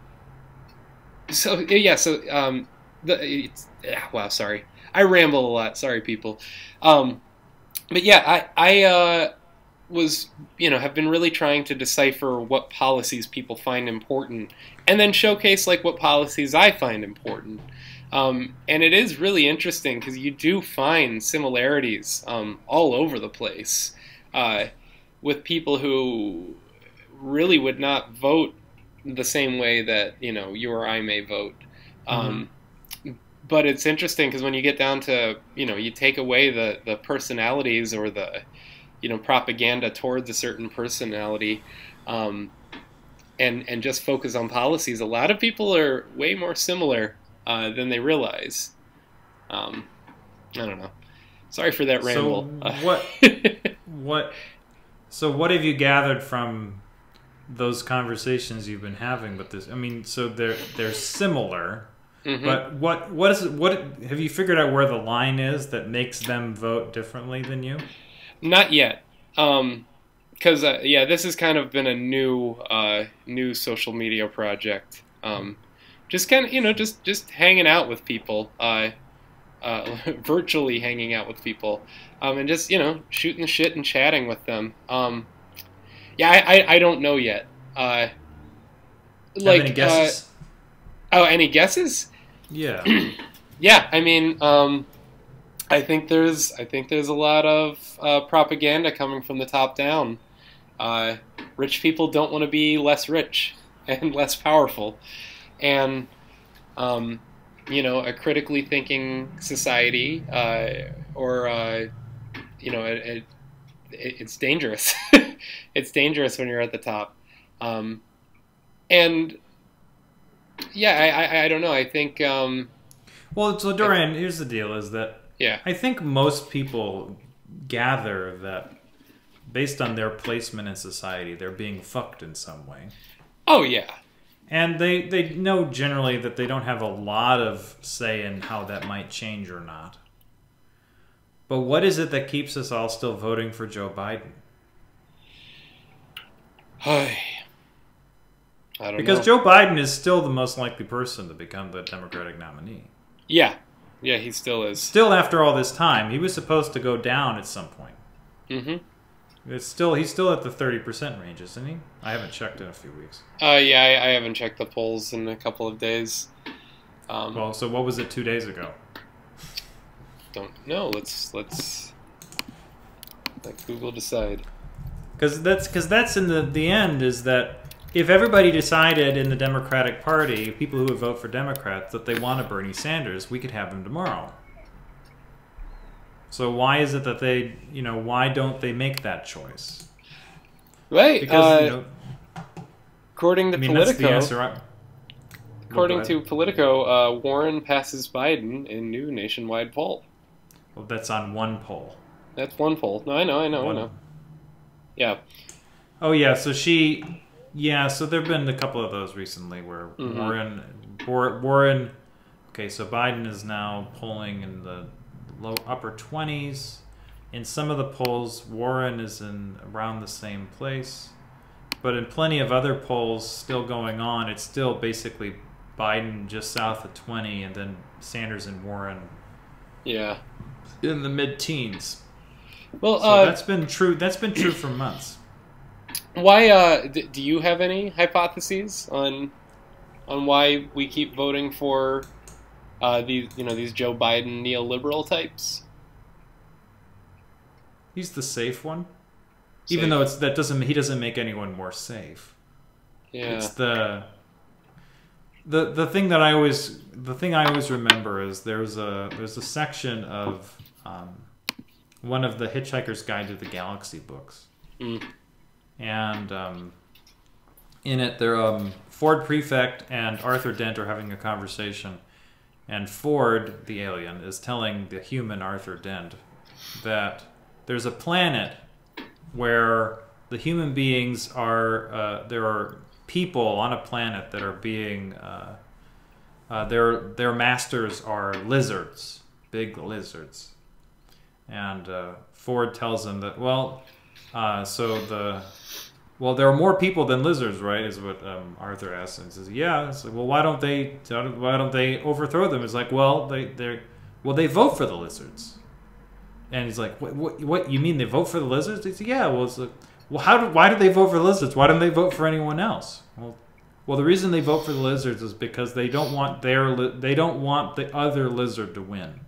so yeah so um the it's, wow sorry I ramble a lot, sorry people, um but yeah I I uh was you know have been really trying to decipher what policies people find important, and then showcase like what policies I find important. Um, and it is really interesting because you do find similarities um, all over the place uh, with people who really would not vote the same way that you know you or I may vote. Um, mm-hmm. But it's interesting because when you get down to you know you take away the, the personalities or the you know propaganda towards a certain personality, um, and and just focus on policies, a lot of people are way more similar Uh, than they realize. Um, I don't know. Sorry for that ramble. So what? what? So what have you gathered from those conversations you've been having with this? I mean, so they're they're similar, mm-hmm. but what what is it, what have you figured out where the line is that makes them vote differently than you? Not yet, because um, uh, yeah, this has kind of been a new uh, new social media project. Um, Just kind of, you know, just, just hanging out with people, uh, uh, virtually hanging out with people, um, and just, you know, shooting the shit and chatting with them. Um, yeah, I, I, I don't know yet. Uh, like, Have any guesses? Uh, oh, any guesses? Yeah. Yeah, I mean, um, I think there's, I think there's a lot of uh, propaganda coming from the top down. Uh, rich people don't want to be less rich and less powerful. And, um, you know, a critically thinking society, uh, or, uh, you know, it, it, it's dangerous. It's dangerous when you're at the top. Um, and, yeah, I, I, I don't know. I think... Um, well, so, Dorian, here's the deal, is that yeah. I think most people gather that based on their placement in society, they're being fucked in some way. Oh, yeah. And they, they know generally that they don't have a lot of say in how that might change or not. But what is it that keeps us all still voting for Joe Biden? I don't because know. Joe Biden is still the most likely person to become the Democratic nominee. Yeah. Yeah, he still is. Still, after all this time, he was supposed to go down at some point. Mm-hmm. It's still he's still at the thirty percent range, isn't he? I haven't checked in a few weeks. Uh, yeah, I, I haven't checked the polls in a couple of days. Um, Well, so what was it two days ago? don't know. Let's let's let Google decide. Because that's because that's in the the end is that if everybody decided in the Democratic Party, people who would vote for Democrats, that they want a Bernie Sanders, we could have him tomorrow. So why is it that they, you know, why don't they make that choice? Right. Because uh, you know, according to I mean, that's the Politico, answer. I- according Well, to Politico, uh, Warren passes Biden in new nationwide poll. well, that's on one poll. That's one poll. No, I know, I know, One. I know. Yeah. Oh yeah, so she, yeah, so there've been a couple of those recently where Mhm. Warren, War, Warren, okay, so Biden is now polling in the low upper twenties. In some of the polls, Warren is in around the same place, but in plenty of other polls still going on, it's still basically Biden just south of twenty, and then Sanders and Warren Yeah. in the mid-teens. Well, So uh, that's been true. That's been true for months. why? Uh, d- do you have any hypotheses on on why we keep voting for uh, these, you know, these Joe Biden neoliberal types? He's the safe one. Safe. Even though it's that doesn't he doesn't make anyone more safe. Yeah. It's the the the thing that I always the thing I always remember is there's a there's a section of um, one of the Hitchhiker's Guide to the Galaxy books, Mm. and um, in it there um, Ford Prefect and Arthur Dent are having a conversation, and Ford the alien is telling the human Arthur Dent that there's a planet where the human beings are uh, there are people on a planet that are being uh, uh, their their masters are lizards, big lizards, and uh, Ford tells them that well, uh, so the well there are more people than lizards, right? Is what um, Arthur asks, and he says yeah. It's like, well, why don't they why don't they overthrow them? It's like well they they well they vote for the lizards. And he's like, what, what, what, you mean they vote for the lizards? He said, yeah, well, it's like, well, how do, why do they vote for lizards? Why don't they vote for anyone else? Well, well, the reason they vote for the lizards is because they don't want their, li- they don't want the other lizard to win.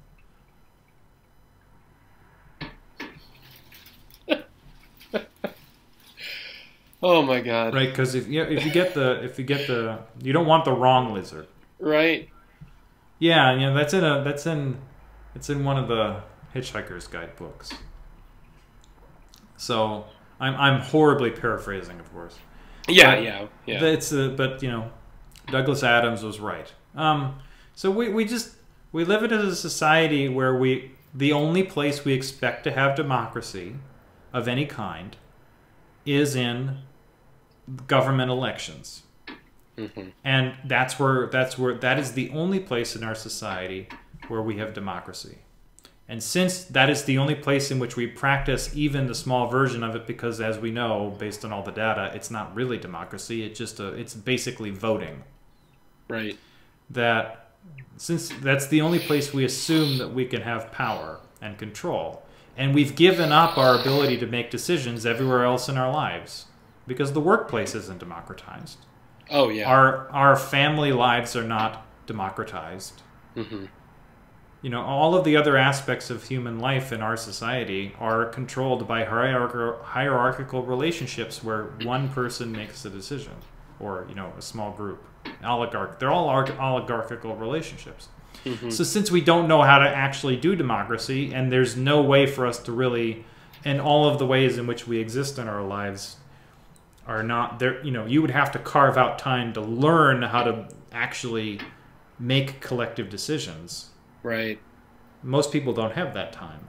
Oh my God. Right? Because if you, if you get the, if you get the, you don't want the wrong lizard. Right. Yeah, you know, that's in a, that's in, it's in one of the Hitchhiker's Guide books. So I'm I'm horribly paraphrasing, of course. Yeah, But yeah, yeah. It's uh, but you know, Douglas Adams was right. Um, so we we just we live in a society where we the only place we expect to have democracy of any kind is in government elections. Mm-hmm. And that's where that's where that is the only place in our society where we have democracy. And since that is the only place in which we practice even the small version of it, because as we know, based on all the data, it's not really democracy. It's just a, it's basically voting. Right. That since that's the only place we assume that we can have power and control, and we've given up our ability to make decisions everywhere else in our lives because the workplace isn't democratized. Oh yeah. Our our family lives are not democratized. Mm-hmm. You know, all of the other aspects of human life in our society are controlled by hierarchical, hierarchical relationships where one person makes the decision, or, you know, a small group. Oligarch. They're all oligarchical relationships. Mm-hmm. So since we don't know how to actually do democracy, and there's no way for us to really, and all of the ways in which we exist in our lives are not there, you know, you would have to carve out time to learn how to actually make collective decisions. Right. Most people don't have that time.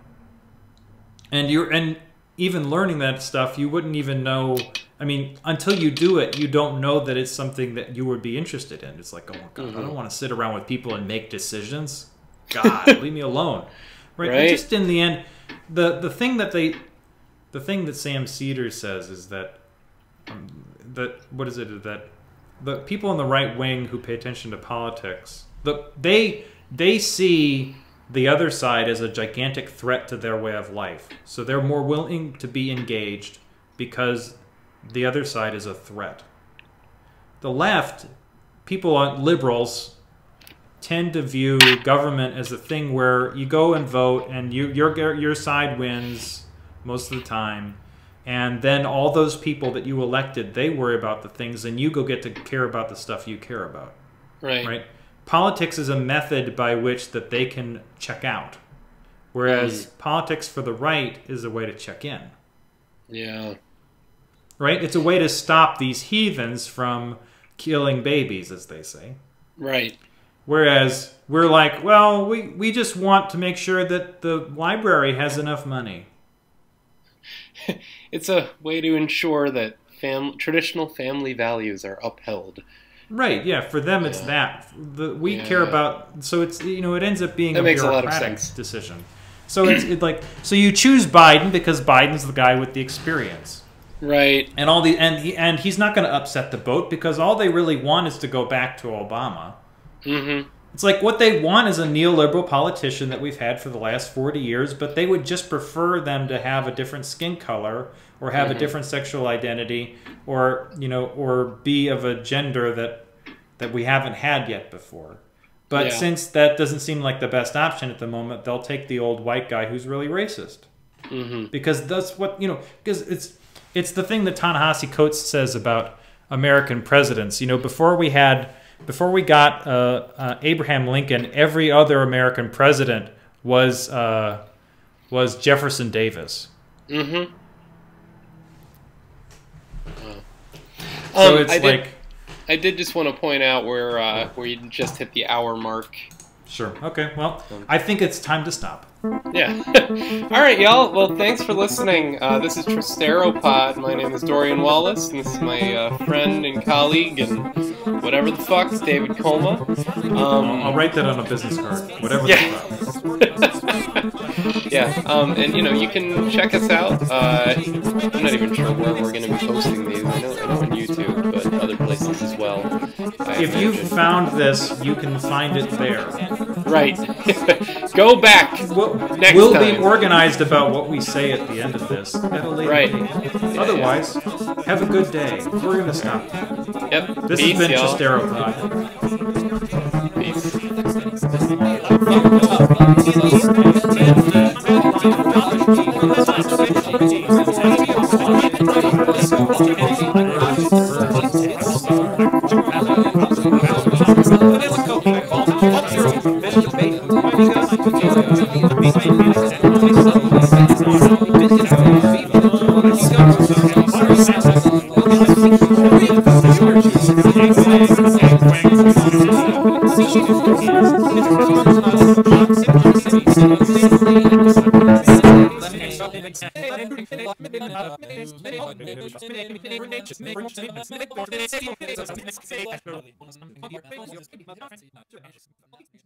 And you're and even learning that stuff, you wouldn't even know. I mean, until you do it, you don't know that it's something that you would be interested in. It's like, oh my God, Mm-hmm. I don't want to sit around with people and make decisions. God, leave me alone. Right? Right. And just in the end, the the thing that they, the thing that Sam Cedar says is that, um, that what is it that, the people on the right wing who pay attention to politics, the they. They see the other side as a gigantic threat to their way of life. So they're more willing to be engaged because the other side is a threat. The left, people, liberals, tend to view government as a thing where you go and vote and you your your side wins most of the time, and then all those people that you elected, they worry about the things, and you go get to care about the stuff you care about. Right. Right. Politics is a method by which that they can check out, whereas mm. politics for the right is a way to check in. Yeah. Right? It's a way to stop these heathens from killing babies, as they say. Right. Whereas we're like, well, we, we just want to make sure that the library has enough money. It's a way to ensure that fam traditional family values are upheld. Right, yeah. For them, it's yeah. that. The, we yeah. care about... So, it's you know, it ends up being that a makes bureaucratic a lot of sense. decision. So, it's it like... So, you choose Biden because Biden's the guy with the experience. Right. And all the and he, and he's not going to upset the boat because all they really want is to go back to Obama. Mm-hmm. It's like what they want is a neoliberal politician that we've had for the last forty years, but they would just prefer them to have a different skin color or have mm-hmm. a different sexual identity or, you know, or be of a gender that that we haven't had yet before. But yeah. since that doesn't seem like the best option at the moment, they'll take the old white guy who's really racist. Mm-hmm. Because that's what, you know, because it's it's the thing that Ta-Nehisi Coates says about American presidents. You know, before we had Before we got uh, uh, Abraham Lincoln, every other American president was uh, was Jefferson Davis. Mm-hmm. Wow. So um, it's I like did, I did just want to point out where uh, where you just hit the hour mark. Sure. Okay. Well, I think it's time to stop. Yeah. All right, y'all. Well, thanks for listening. Uh, this is Tristeropod. My name is Dorian Wallace, and this is my uh, friend and colleague and whatever the fuck, David Colma. Um, I'll write that on a business card. Whatever yeah. the fuck. Yeah. Um, and, you know, you can check us out. Uh, I'm not even sure where we're going to be posting these. I know, I know on YouTube, but other places as well. I if you found this, you can find it there. Right. Go back. We'll, Next we'll time. be organized about what we say at the end of this at a later right. date. Yeah, Otherwise, yeah. have a good day. We're going to stop. Yep. This Peace, has been y'all. Tristeropod. Thank you.